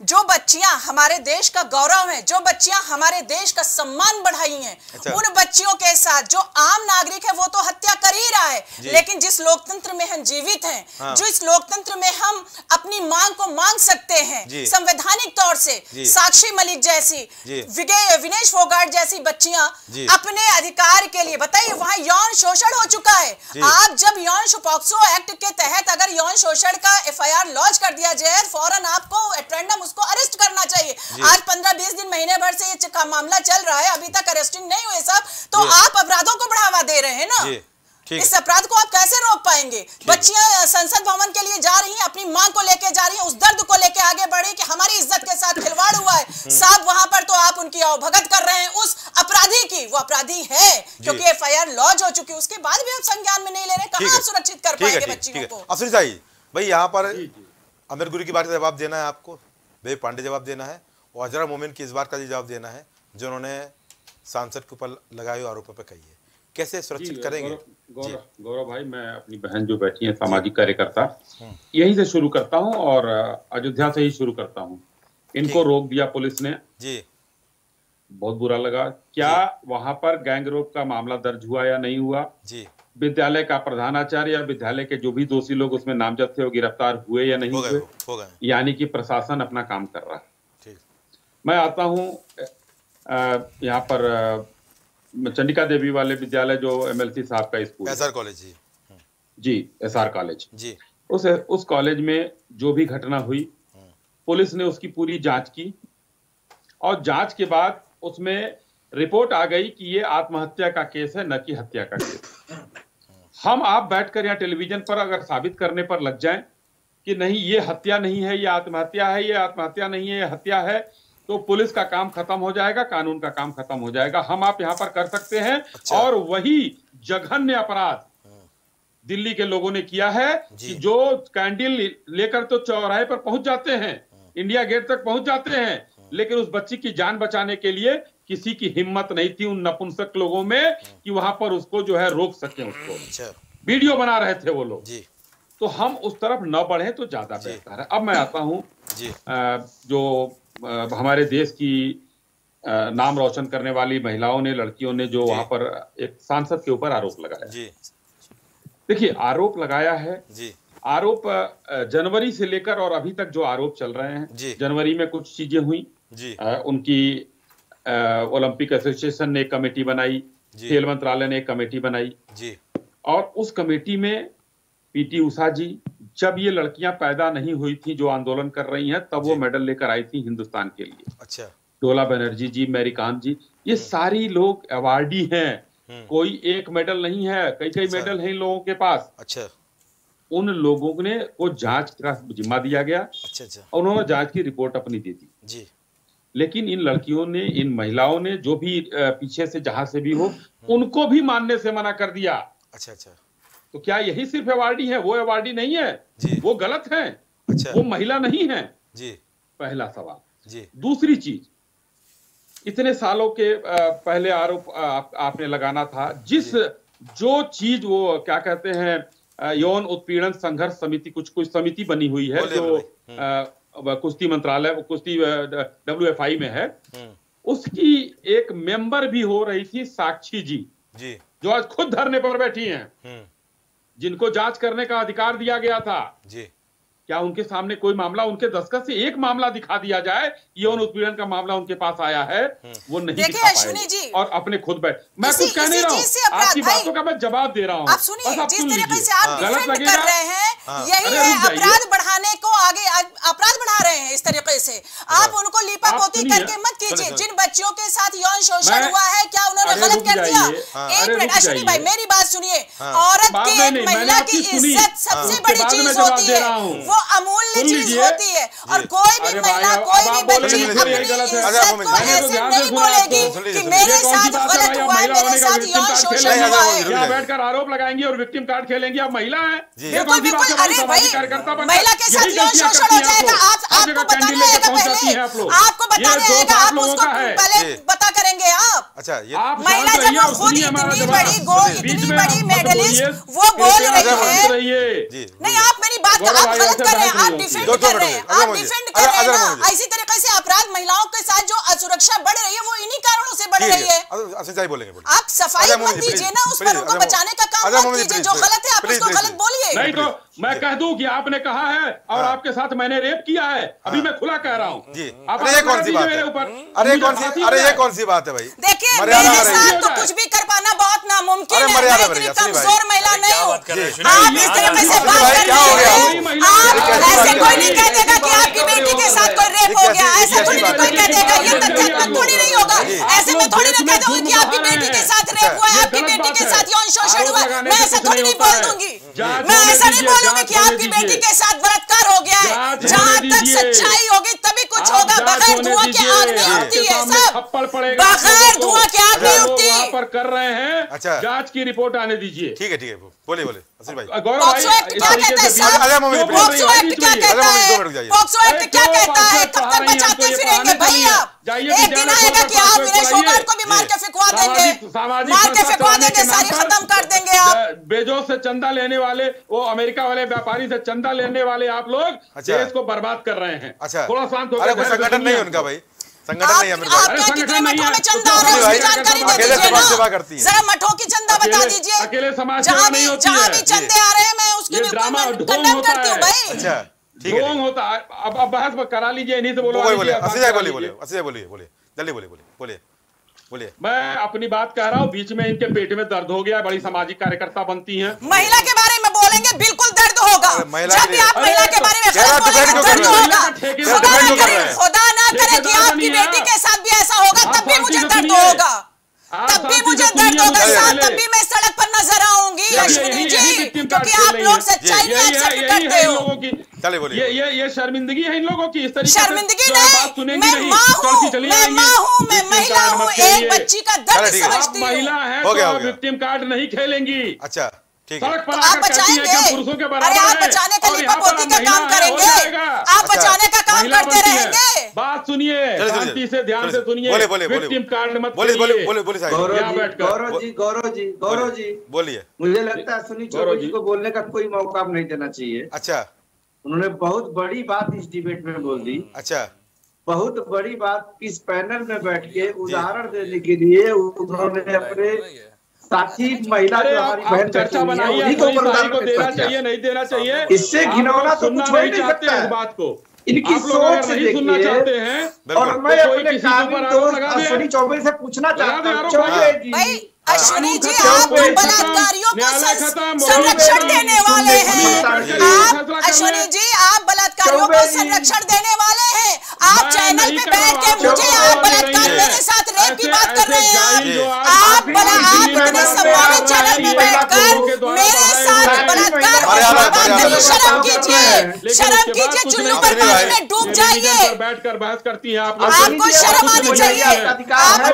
जो बच्चियां हमारे देश का गौरव हैं, जो बच्चियां हमारे देश का सम्मान बढ़ाई हैं, अच्छा। उन बच्चियों के साथ जो आम नागरिक है वो तो हत्या कर ही रहा है, लेकिन जिस लोकतंत्र में हम जीवित हैं, हाँ। जो इस लोकतंत्र में हम अपनी मांग को मांग सकते हैं संवैधानिक तौर से, साक्षी मलिक जैसी, विनेश फोगाट जैसी बच्चियां अपने अधिकार के लिए, बताइए वहां यौन शोषण हो चुका है। आप जब यौन पॉक्सो एक्ट के तहत अगर यौन शोषण का एफ आई आर लॉन्च कर दिया जाए, फौरन आपको एट्रेंडम उसको अरेस्ट करना चाहिए। आज पंद्रह बीस दिन महीने भर से ये मामला चल रहा है, अभी तक अरेस्टिंग नहीं हुए सब, तो आप अपराधों को बढ़ावा दे रहे हैं ना। इस अपराध को आप कैसे रोक पाएंगे? बच्चियां संसद भवन के लिए जा रही हैं, अपनी मांग को लेके जा रही हैं, उस दर्द को लेके आगे बढ़े कि हमारी इज्जत के साथ खिलवाड़ हुआ है। साहब वहां पर तो आप उनकी अवभगत कर रहे हैं उस अपराधी की। वो अपराधी है क्योंकि एफ आई आर लॉन्च हो चुकी है, उसके बाद भी आप संज्ञान में नहीं ले रहे। कहां आप सुरक्षित कर पाएंगे बच्चियों को? अफसर साहब भाई यहाँ पर अमीर गुरु की बात का जवाब देना है आपको, विवेक पांडे जवाब देना है, और अजरा मोमिन की इस बात का जवाब देना है जो उन्होंने सांसद के ऊपर लगाए हुए आरोपों पर कही है। कैसे सुरक्षित करेंगे? गौरव गौरव भाई, मैं अपनी बहन जो बैठी है सामाजिक कार्यकर्ता, यहीं से शुरू करता हूं और अयोध्या से ही शुरू करता हूं। इनको रोक दिया पुलिस ने जी, बहुत बुरा लगा। क्या वहां पर गैंग रेप का मामला दर्ज हुआ या नहीं हुआ जी? विद्यालय का प्रधानाचार्य या विद्यालय के जो भी दोषी लोग उसमें नामजद थे वो गिरफ्तार हुए या नहीं हुए? यानी कि प्रशासन अपना काम कर रहा है। मैं आता हूं यहाँ पर चंडिका देवी वाले विद्यालय जो एमएलसी साहब का school, SR college ji ji SR college ji, उस उस कॉलेज में जो भी घटना हुई, पुलिस ने उसकी पूरी जांच की और जांच के बाद उसमें रिपोर्ट आ गई कि ये आत्महत्या का केस है, न कि हत्या का केस। हम आप बैठकर यहाँ टेलीविजन पर अगर साबित करने पर लग जाएं कि नहीं ये हत्या नहीं है, ये आत्महत्या है, ये आत्महत्या नहीं है, ये हत्या है, तो पुलिस का काम खत्म हो जाएगा, कानून का काम खत्म हो जाएगा। हम आप यहाँ पर कर सकते हैं। अच्छा। और वही जघन्य अपराध दिल्ली के लोगों ने किया है कि जो कैंडल लेकर तो चौराहे पर पहुंच जाते हैं, इंडिया गेट तक पहुंच जाते हैं, लेकिन उस बच्ची की जान बचाने के लिए किसी की हिम्मत नहीं थी उन नपुंसक लोगों में कि वहां पर उसको जो है रोक सके उसको। अच्छा। वीडियो बना रहे थे वो लोग जी। तो हम उस तरफ न बढ़े तो ज्यादा बेहतर है। अब मैं आता हूँ जो हमारे देश की नाम रोशन करने वाली महिलाओं ने, लड़कियों ने जो वहां पर एक सांसद के ऊपर आरोप लगाया जी। देखिए आरोप लगाया है जी, आरोप जनवरी से लेकर और अभी तक जो आरोप चल रहे हैं जी। जनवरी में कुछ चीजें हुई जी। आ, उनकी ओलंपिक एसोसिएशन ने एक कमेटी बनाई, खेल मंत्रालय ने एक कमेटी बनाई जी। और उस कमेटी में पीटी उषा जी, जब ये लड़कियां पैदा नहीं हुई थी जो आंदोलन कर रही हैं, तब वो मेडल लेकर आई थी हिंदुस्तान के लिए। अच्छा। डोला बनर्जी जी, मैरी कॉम जी, ये सारी लोग अवार्डी हैं, कोई एक मेडल नहीं है, कई कई अच्छा। मेडल हैं इन लोगों के पास। अच्छा। उन लोगों ने को जांच का जिम्मा दिया गया। अच्छा अच्छा। और उन्होंने जांच की रिपोर्ट अपनी दे दी जी। लेकिन इन लड़कियों ने, इन महिलाओं ने, जो भी पीछे से जहां से भी हो, उनको भी मानने से मना कर दिया। अच्छा अच्छा। तो क्या यही सिर्फ अवार्डी है? वो अवार्डी नहीं है जी। वो गलत है। अच्छा। वो महिला नहीं है जी। पहला सवाल जी। दूसरी चीज, इतने सालों के पहले आरोप आप, आपने लगाना था, जिस जो चीज वो क्या कहते हैं यौन उत्पीड़न संघर्ष समिति, कुछ कुछ समिति बनी हुई है जो आ, कुश्ती मंत्रालय, कुश्ती डब्ल्यू एफ आई में है, उसकी एक मेंबर भी हो रही थी साक्षी जी जी, जो आज खुद धरने पर बैठी हैं, जिनको जांच करने का अधिकार दिया गया था जी। क्या उनके सामने कोई मामला, उनके दस्तखत से एक मामला दिखा दिया जाए यौन उत्पीड़न का मामला उनके पास आया है? वो नहीं दिखा पाए और अपने खुद बैठ। मैं कुछ कह नहीं रहा हूँ, आपकी बातों का मैं जवाब दे रहा हूँ। आप सुनिए, जिस तरीके से आप डिफेंड कर रहे हैं, यही है अपराध बढ़ाने को, आगे अपराध बढ़ा रहे हैं इस तरीके से। आप उनको लीपा पोती करके मत कीजिए। जिन बच्चियों के साथ यौन शोषण हुआ है, क्या उन्होंने गलत कर दिया? एक मिनट अश्विनी भाई, मेरी बात सुनिए। औरत की, एक महिला की इज्जत सबसे बड़ी चीज होती है, वो अमूल्य चीज होती है। और कोई भी महिला, कोई भी बच्ची अपनी इज्जत को ऐसे नहीं बोलेगी कि मेरे साथ गलत हुआ है, मेरे साथ यौन शोषण हुआ है। यहाँ बैठकर आरोप लगाएंगी और विक्टिम कार्ड खेलेंगी। आप महिला हैं, बिल्कुल बिल्कुल। अरे भाई, महिला के साथ यौन शोषण हो जाएगा, आप आपको बताना आएगा, पहले आपको बताना आएगा, आप उसको पहले पता करेंगे आप। आप। अच्छा ये महिला जब वो खुद इतनी बड़ी गो इतनी बड़ी मेडलिस्ट वो बोल रही है, नहीं आप मेरी बात आप गलत कर रहे हैं, आप डिफेंड कर रहे हैं, आप डिफेंड कर रहे हैं ना। इसी तरीके से अपराध महिलाओं के साथ जो असुरक्षा बढ़ रही है वो इन्हीं कारणों से बढ़ रही है। सच्चाई बोलेंगे, आप सफाई मत दीजिए ना, उस पर उनको बचाने का काम मत कीजिए, जो गलत है आप उसको गलत बोलिए। नहीं तो मैं कह दूं कि आपने कहा है और आपके साथ मैंने रेप किया है, अभी मैं खुला कह रहा हूँ जी। आप अरे ये कौन सी बात है? अरे कौन सी अरे ये कौन सी बात है भाई? देखिए मेरे साथ तो कुछ भी कर पाना बहुत नामुमकिन है, मैं इतनी कमजोर महिला नहीं हूँ। आप इस तरीके से बात कर रहे हैं, आप ऐसे कोई नहीं कह देगा कि आपकी बेटी के साथ कोई रेप हो गया, ऐसा थोड़ी कोई कह देगा, ये तथ्यात्मक थोड़ी नहीं होगा। ऐसे में थोड़ी ना कह दूंगी कि आपकी बेटी के साथ रेप हुआ है, आपकी बेटी के साथ यौन शोषण हुआ है, मैं ऐसा थोड़ी नहीं बोल दूंगी। मैं ऐसा नहीं बोलूंगी कि आपकी बेटी के साथ बलात्कार हो गया है। जहां तक सच्चाई होगी तभी कुछ होगा, बगैर धुआं के आग नहीं उठती है सब, बगैर धुआं के आग नहीं उठती। पर कर रहे हैं, अच्छा जांच की रिपोर्ट आने दीजिए। ठीक है ठीक है, बोलिए बोलिए असीम भाई। पॉक्सो एक्ट क्या कहता है साहब? पॉक्सो एक्ट क्या कहता है? पॉक्सो एक्ट क्या कहता है? कब तक बचाते फिरेंगे भाई आप? एक दिन आएगा कि आप विनय फोगाट को भी मार के फेंकवा देंगे, मार के फेंकवा देंगे, सारी खत्म कर देंगे आप। बेजोस से चंदा लेने वाले, वो अमेरिका वाले व्यापारी से चंदा लेने वाले आप लोग देश को बर्बाद कर रहे हैं। अच्छा थोड़ा शांत हो अरे कोई संगठन नहीं है उनका भाई, संगठन नहीं है मेरे पास। आपके कितने मठों में चंदा आ रहा है उसकी जानकारी दे दीजिए ना, जरा मठों की चंदा बता दीजिए। अकेले समाज जहाँ भी जहाँ भी चंदे आ रहे हैं मैं उसकी भी कंडेम करती हूँ भाई। अच्छा ठीक है, होता है। अब अब बहस करा लीजिए, इन्हीं से बोलो। बोलिए असीम भाई, बोलिए बोलिए असीम भाई, बोलिए बोलिए जल्दी बोलिए बोलिए बोलिए बोलिए। मैं अपनी बात कह रहा हूँ, बीच में इनके पेट में दर्द हो गया, बड़ी सामाजिक कार्यकर्ता बनती हैं। महिला के बारे में बोलेंगे बिल्कुल दर्द होगा, जब भी आप महिला के बारे में गलत बोलेंगे दर्द होगा। खुदा ना करे, खुदा ना करे कि आपकी बेटी के साथ भी ऐसा होगा, तब भी मुझे दर्द होगा, तब भी मुझे दर्द होगा साहब, तब भी मैं सड़क पर नजर आऊंगी अश्विनी जी, क्योंकि आप लोग सच्चाई नहीं एक्सेप्ट करते हो। चलिए बोलिए। ये ये ये शर्मिंदगी है इन लोगों की, इस तरीके शर्मिंदगी नहीं, मैं माँ हूँ, मैं माँ हूँ, मैं महिला हूँ, एक बच्ची का दर्द समझती हूँ। महिला है तो विक्टिम कार्ड नहीं खेलेंगी। अच्छा ठीक है, सड़क पर आप बचाएंगे, पुरुषों के अरे आप बचाने का लिपापोती का काम करेंगे, आप बचाने का काम करते रहेंगे। बात सुनिए, शांति से ध्यान से सुनिए। बोले बोले विक्टिम कार्ड मत बोले बोले बोले बोले साहब। गौरव जी गौरव जी गौरव जी बोलिए। मुझे लगता है सुनील चौबे जी को बोलने का कोई मौका नहीं देना चाहिए। अच्छा, उन्होंने बहुत बड़ी बात इस डिबेट में बोल दी। अच्छा, बहुत बड़ी बात इस पैनल में बैठ के उदाहरण देने के लिए उन्होंने अपने साथी महिला जो हमारी बहन चर्चा बनाई है, को देना चाहिए नहीं देना चाहिए, इससे घिनौना तो कुछ हो ही नहीं सकता है। बात को इनकी सोच से सुनना चाहते हैं और मैं अपने काबिल दोस्त अश्विनी चौबे से पूछना चाहता हूँ, चौबे जी अश्विनी जी आप तो बलात्कारियों को संरक्षण देने वाले हैं, आप अश्विनी जी आप बलात्कारियों को संरक्षण देने वाले हैं। आप चैनल पे बैठ के मुझे आप बलात्कार मेरे साथ रेप की बात कर रहे हैं, आप बला आप इतने सम्मानित चैनल पे बैठकर मेरे साथ बलात्कार, शर्म कीजिए, शर्म कीजिए, चुल्लू पर पानी में डूब जाइए, बैठकर बहस करती है आप। आपको शर्म आनी चाहिए, आप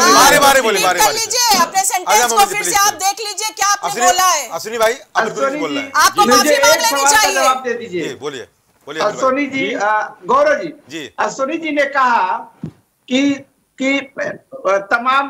अपने कर लीजिए अपने सेंटेंस को फिर से आप देख लीजिए क्या आपने बोला है। अश्विनी भाई अब बोल रहा है, आपको माफी मांग लेनी चाहिए। जवाब दे दीजिए, बोलिए बोलिए। अश्विनी जी गौरव जी जी अश्विनी जी ने कहा कि कि तमाम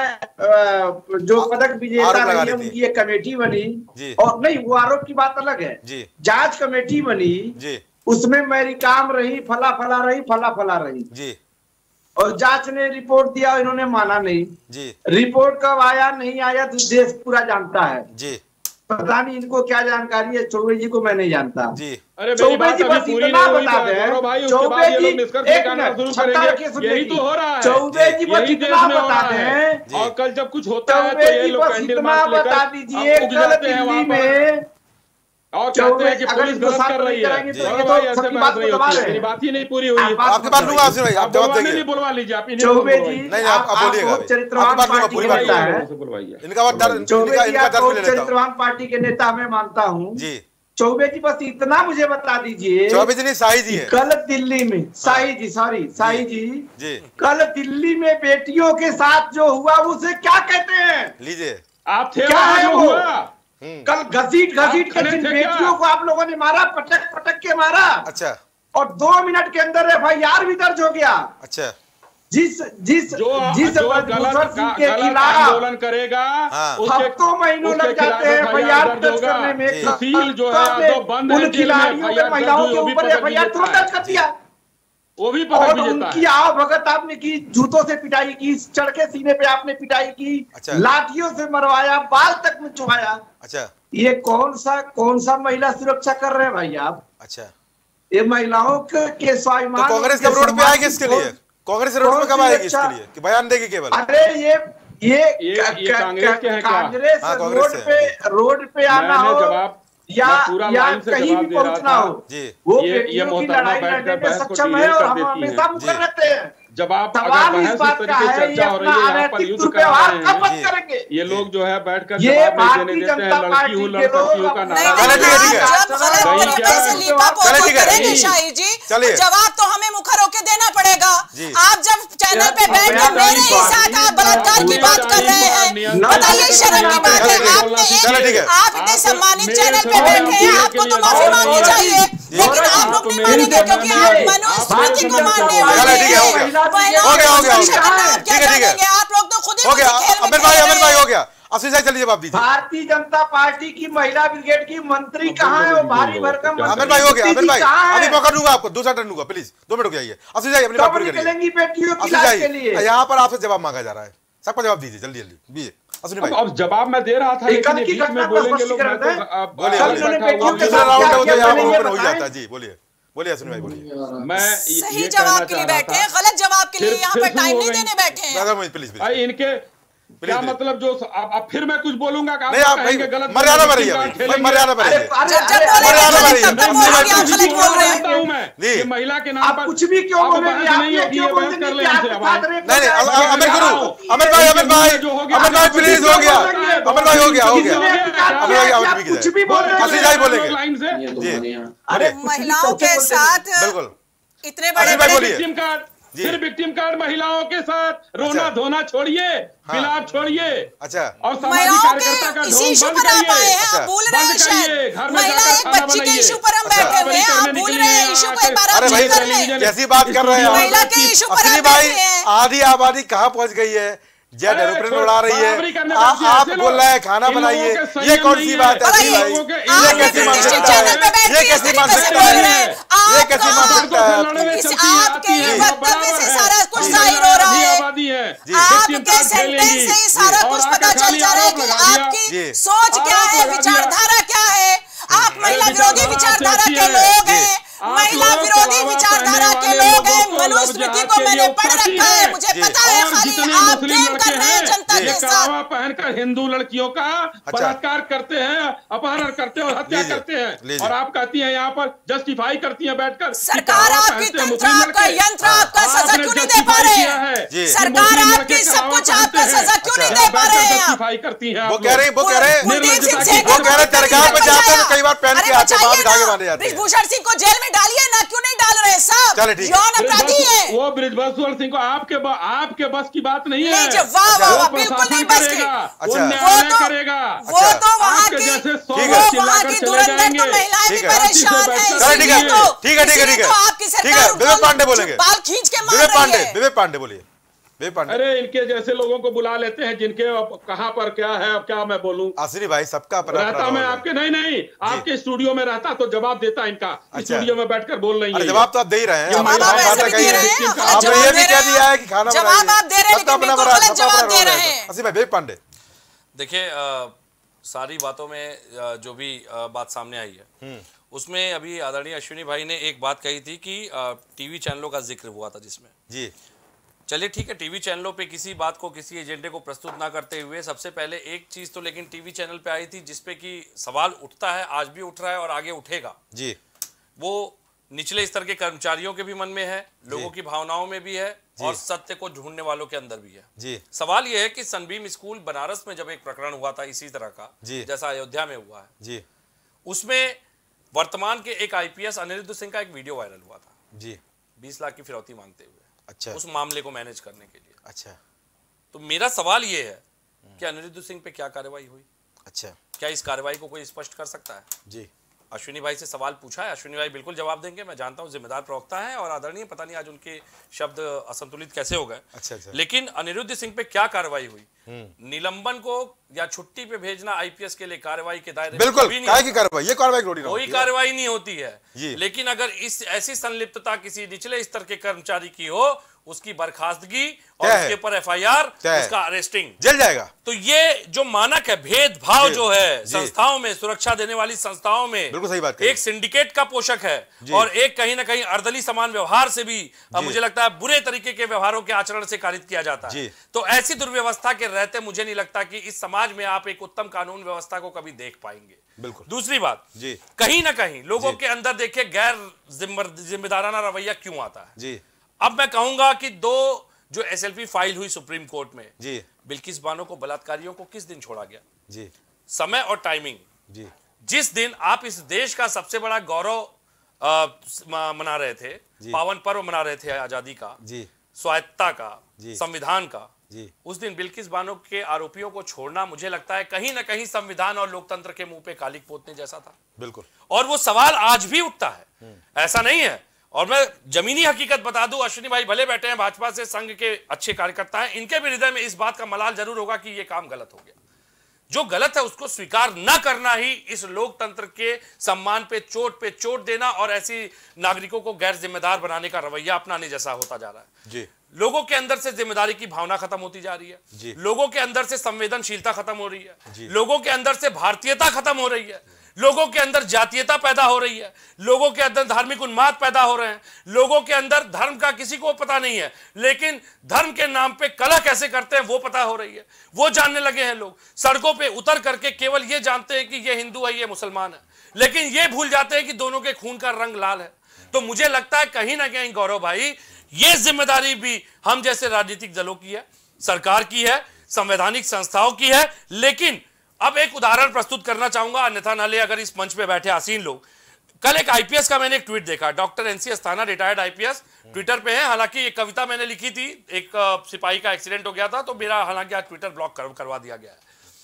महिलाएं जो पदक विजेता रही है उनकी एक कमेटी बनी, और नहीं वो आरोप की बात अलग है, जांच कमेटी बनी, उसमें मेरी काम रही, फला फला रही, फला फला रही जी, और जांच ने रिपोर्ट दिया, इन्होंने माना नहीं जी। रिपोर्ट कब आया नहीं आया तो देश पूरा जानता है जी, पता नहीं इनको क्या जानकारी है, चौबे जी को मैं नहीं जानता जी। अरे चौबे जी बस इतना बता दें, चौबे जी एक मिनट यही तो हो रहा है, चौबे जी बस इतना बता दें, और कल जब कुछ होता है चौबे जी बस इतना बता दीजिए, कल दिल्ली में और कहते हैं कि पुलिस गलत कर रही है, तो ऐसे बात नहीं होती, मेरी बात ही नहीं पूरी हुई। आपकी बात लूंगा भाई, आप जवाब देंगे, नहीं बुलवा लीजिए आप। चौबे जी नहीं आप आप बोलिएगा, चरित्रवान पार्टी के नेता है, इनका बात दर्द, चौबे जी इनका दर्द ले लेता हूं। चरित्रवान पार्टी के नेता मैं मानता हूँ जी। चौबे जी बस इतना मुझे बता दीजिए, चौबे जी नहीं शाही जी है, कल दिल्ली में शाही जी सॉरी शाही जी जी कल दिल्ली में बेटियों के साथ जो हुआ उसे क्या कहते हैं? लीजिए आप थे, क्या है वो? कल घसीट घसीट के जिन बेटियों को आप लोगों ने मारा, पटक पटक के मारा, अच्छा, और दो मिनट के अंदर एफ आई आर भी दर्ज हो गया। अच्छा, जिस जिस जो जिस जो ब्रजभूषण सिंह के गलत खिलाफ आंदोलन करेगा हफ्तों महीनों लग जाते हैं एफ आई आर दर्ज करने में। सुशील जो है जो बंद उन खिलाड़ियों में महिलाओं के ऊपर एफ आई आर तुरंत दर्ज कर दिया, वो भी और उनकी आवभगत आपने की, जूतों से पिटाई की, चढ़ के सीने पे आपने पिटाई की, लाठियों से मरवाया, बाल तक में चुहाया। अच्छा, ये कौन सा कौन सा महिला सुरक्षा कर रहे हैं भाई आप? अच्छा, ये महिलाओं के, के स्वाभिमान, तो कांग्रेस कब रोड पे आएगी इसके लिए? कांग्रेस रोड पे कब आएगी इसके लिए कि बयान देगी केवल? अरे ये ये, ये, ये कांग्रेस के हैं क्या? कांग्रेस रोड पे रोड पे आना हो या या कहीं भी पहुंचना हो, वो बेटियों की लड़ाई लड़ने में सक्षम है और हम हमेशा मुखर रहते हैं। जब आप सवाल इस बात का है, ये अपना अनैतिक दुर्व्यवहार कब बंद करेंगे? ये लोग जो है बैठकर ये भारतीय जनता पार्टी के लोग का जवाब तो हमें मुखर होकर देना पड़ेगा। आप जब चैनल पे बैठ कर मेरे ही साथ आप बलात्कार की बात कर रहे हैं, बताइए शर्म की बात है? आपने आप इतने सम्मानित चैनल पे बैठे हैं, आपको तो माफी मांगनी चाहिए, लेकिन आप लोग नहीं मानेंगे क्योंकि आप मनुस्मृति को मानने वाले हैं। हो गया हो गया ठीक है ठीक है आप लोग तो खुद ही हो गया। अमित भाई अमित भाई हो गया, अफसर साहब चलिए जवाब दीजिए। भारतीय जनता पार्टी की महिला ब्रिगेड की मंत्री कहाँ है? वो भारी भरकम अमित भाई हो गया, अमित भाई अभी मौका दूंगा आपको, दूसरा टर्न दूंगा, प्लीज दो मिनट हो जाइए। अफसर साहब अपनी बात पूरी करिए। बेटियों की लाश के लिए यहाँ पर आपसे जवाब मांगा जा रहा है, सबका जवाब दीजिए जल्दी जल्दी। अब जवाब मैं दे रहा था, लेकिन बीच में बोलेंगे लोग, हो जाता है। जी बोलिए बोलिए अश्विनी भाई बोलिए। मैं सही जवाब के लिए बैठे हैं, गलत जवाब के लिए यहाँ पर टाइम नहीं देने बैठे हैं। प्लीज प्लीज इनके क्या मतलब जो अब फिर मैं कुछ बोलूंगा नहीं, आप कहेंगे गलत, मर्यादा में रहिए, मर्यादा में रहिए, मर्यादा में रहिए। महिला के नाम पर कुछ भी क्यों बोलेंगे? आप क्यों बोलेंगे? नहीं अमित गुरु, अमित भाई अमित भाई अमित भाई प्लीज हो गया, अमित भाई हो गया हो गया कुछ भी बोल रहे असीम भाई बोलेंगे। अरे महिलाओं के साथ बिल्कुल इतने बड़े बड़े विक्टिम कार्ड, फिर विक्टिम कार्ड महिलाओं के साथ रोना धोना छोड़िए, विलाप छोड़िए। अच्छा, और सामाजिक कार्यकर्ता का इसी इशू पर आप आए हैं, आप भूल रहे हैं शायद। महिला एक बच्ची के इशू पर हम बैठे हुए हैं, आप भूल रहे हैं इशू को एक बार आप चेक कर लें। कैसी बात कर रहे हैं महिला के इशू पर अश्विनी भाई? आधी आबादी कहाँ पहुंच गई है, जेट एरोप्लेन उड़ा रही है, आप बोल रहे हैं खाना बनाइए, ये कौन सी बात है भाई? ये कैसी मानसिकता है? ये कैसी मानसिकता है? ये कैसी मानसिकता है? आपके वक्तव्य से सारा कुछ जाहिर हो रहा है, आपके सेंटेंस से सारा कुछ पता चल जा रहा है कि आपकी सोच क्या है, विचारधारा क्या है। आप महिला विरोधी विचारधारा के लोग हैं, महिला विरोधी विचारधारा के लोग हैं। मनुस्मृति को मैंने पढ़ रखा है, मुझे पता है। खाली आप गेम कर रहे हैं जनता के साथ। पहनकर हिंदू लड़कियों का बलात्कार करते हैं, अपहरण करते हैं और हत्या करते हैं, और आप कहती हैं यहाँ पर जस्टिफाई करती हैं बैठकर। सरकार आपकी तंत्र, आपका यंत्र, आपका सजा क्यों नहीं दे पा रहे हैं? सरकार आपकी सब कुछ, आपका सजा क्यों नहीं दे पा रहे हैं? जस्टिफाई करती हैं वो कह रहे वो कह रहे वो कह रहे दरगाह पे जाते हैं कई बार पहन के आते हैं, धागे बांधे जाते हैं। ब्रिजभूषण सिंह को जेल में डालिए ना, क्यों नहीं डाल रहे साहब? यौन अपराधी है वो। ब्रिजभूषण सिंह को आपके आपके बस की बात नहीं है। वाह वाह, बिल्कुल नहीं बस की। वो न्याय करेगा, वो तो वहाँ की जैसे वो वहाँ की धुरंधर तो महिलाएं भी परेशान है। ठीक है ठीक है ठीक है ठीक है आपकी सरकार विवेक पांडे बोलेंगे, बाल खींच के मार विवेक रही पांडे है। विवेक पांडे बोलिए। अरे इनके जैसे लोगों को बुला लेते हैं जिनके कहाँ पर क्या है, अब क्या मैं बोलूं। आसिरी भाई सबका रहता मैं आपके नहीं नहीं आपके स्टूडियो में रहता तो जवाब देता इनका। स्टूडियो में बैठकर बोल रही है, जवाब तो आप दे ही रहे हैं। आपने ये भी कह दिया है कि खाना जवाब आप दे रहे हैं, लेकिन बिल्कुल गलत जवाब दे रहे हैं। आसिरी भाई विवेक पांडे देखिए, सारी बातों में जो भी बात सामने आई है उसमें अभी आदरणीय अश्विनी भाई ने एक बात कही थी कि टीवी चैनलों का जिक्र हुआ था, जिसमें जी चलिए ठीक है, टीवी चैनलों पे किसी बात को, किसी एजेंडे को प्रस्तुत ना करते हुए सबसे पहले एक चीज तो लेकिन टीवी चैनल पे आई थी जिसपे कि सवाल उठता है, आज भी उठ रहा है और आगे उठेगा जी। वो निचले स्तर के कर्मचारियों के भी मन में है, लोगों की भावनाओं में भी है और सत्य को ढूंढने वालों के अंदर भी है जी। सवाल यह है कि सनबीम स्कूल बनारस में जब एक प्रकरण हुआ था इसी तरह का जी, जैसा अयोध्या में हुआ है जी, उसमें वर्तमान के एक आईपीएस अनिरुद्ध सिंह का एक वीडियो वायरल हुआ था जी, बीस लाख की फिरौती मांगते हुए। अच्छा, उस मामले को मैनेज करने के लिए। अच्छा, तो मेरा सवाल ये है कि अनिरुद्ध सिंह पे क्या कार्रवाई हुई? अच्छा, क्या इस कार्रवाई को कोई स्पष्ट कर सकता है? जी। अश्विनी भाई से सवाल पूछा है, अश्विनी भाई बिल्कुल जवाब देंगे, मैं जानता हूं जिम्मेदार प्रवक्ता है और आदरणीय, पता नहीं आज उनके शब्द असंतुलित कैसे हो गए। अच्छा अच्छा। लेकिन अनिरुद्ध सिंह पे क्या कार्रवाई हुई, निलंबन को या छुट्टी पे भेजना आईपीएस के लिए कार्रवाई के दायरे में बिल्कुल काय की कार्रवाई, ये कार्रवाई कोई कार्रवाई नहीं होती है। जी। लेकिन अगर इस ऐसी संलिप्तता किसी निचले स्तर के कर्मचारी की हो, उसकी बर्खास्तगी और उसके ऊपर एफआईआर, उसका अरेस्टिंग, जेल जाएगा। तो ये जो मानक है, भेदभाव जो है संस्थाओं में, सुरक्षा देने वाली संस्थाओं में, बिल्कुल सही बात, एक सिंडिकेट का पोषक है और एक कहीं ना कहीं अर्दली समान व्यवहार से भी मुझे लगता है बुरे तरीके के व्यवहारों के आचरण से कारित किया जाता है। तो ऐसी दुर्व्यवस्था के रहते मुझे नहीं लगता कि इस समाज में आप एक उत्तम कानून व्यवस्था को कभी देख पाएंगे। बिल्कुल। दूसरी बात, कहीं ना कहीं लोगों के अंदर देखिए गैर जिम्मेदाराना रवैया क्यों आता है। जी। अब मैं कहूंगा कि दो जो एसएलपी फाइल हुई सुप्रीम कोर्ट में, जी, बिल्किस बानो को, बलात्कारियों को किस दिन छोड़ा गया, जी, समय और टाइमिंग, जी, जिस दिन आप इस देश का सबसे बड़ा गौरव मना रहे थे, पावन पर्व मना रहे थे आजादी का, जी, स्वायत्तता का, संविधान का, जी, उस दिन बिल्किस बानो के आरोपियों को छोड़ना मुझे लगता है कहीं ना कहीं संविधान और लोकतंत्र के मुंह पे कालिक पोतने जैसा था। बिल्कुल। और वो सवाल आज भी उठता है, ऐसा नहीं है। और मैं जमीनी हकीकत बता दूं, अश्विनी भाई भले बैठे हैं भाजपा से, संघ के अच्छे कार्यकर्ता हैं, इनके भी हृदय में इस बात का मलाल जरूर होगा कि ये काम गलत हो गया। जो गलत है उसको स्वीकार न करना ही इस लोकतंत्र के सम्मान पे चोट पे चोट देना और ऐसी नागरिकों को गैर जिम्मेदार बनाने का रवैया अपनाने जैसा होता जा रहा है। जी। लोगों के अंदर से जिम्मेदारी की भावना खत्म होती जा रही है, जी। लोगों के अंदर से संवेदनशीलता खत्म हो रही है, जी। लोगों के अंदर से भारतीयता खत्म हो रही है, लोगों के अंदर जातीयता पैदा हो रही है, लोगों के अंदर धार्मिक उन्माद पैदा हो रहे हैं, लोगों के अंदर धर्म का किसी को पता नहीं है, लेकिन धर्म के नाम पे कलह कैसे करते हैं वो पता हो रही है, वो जानने लगे हैं। लोग सड़कों पे उतर करके केवल ये जानते हैं कि ये हिंदू है, ये मुसलमान है, लेकिन ये भूल जाते हैं कि दोनों के खून का रंग लाल है। तो मुझे लगता है कहीं ना कहीं गौरव भाई, ये जिम्मेदारी भी हम जैसे राजनीतिक दलों की है, सरकार की है, संवैधानिक संस्थाओं की है। लेकिन अब एक उदाहरण प्रस्तुत करना चाहूंगा, अन्यथा नाले अगर इस मंच पे बैठे आसीन लोग, कल एक आईपीएस का मैंने एक ट्वीट देखा, doctor N C Asthana retired IPS Twitter पे है, हालांकि एक कविता मैंने लिखी थी, एक सिपाही का एक्सीडेंट हो गया था तो मेरा हालांकि आज ट्विटर ब्लॉक कर, करवा दिया गया है।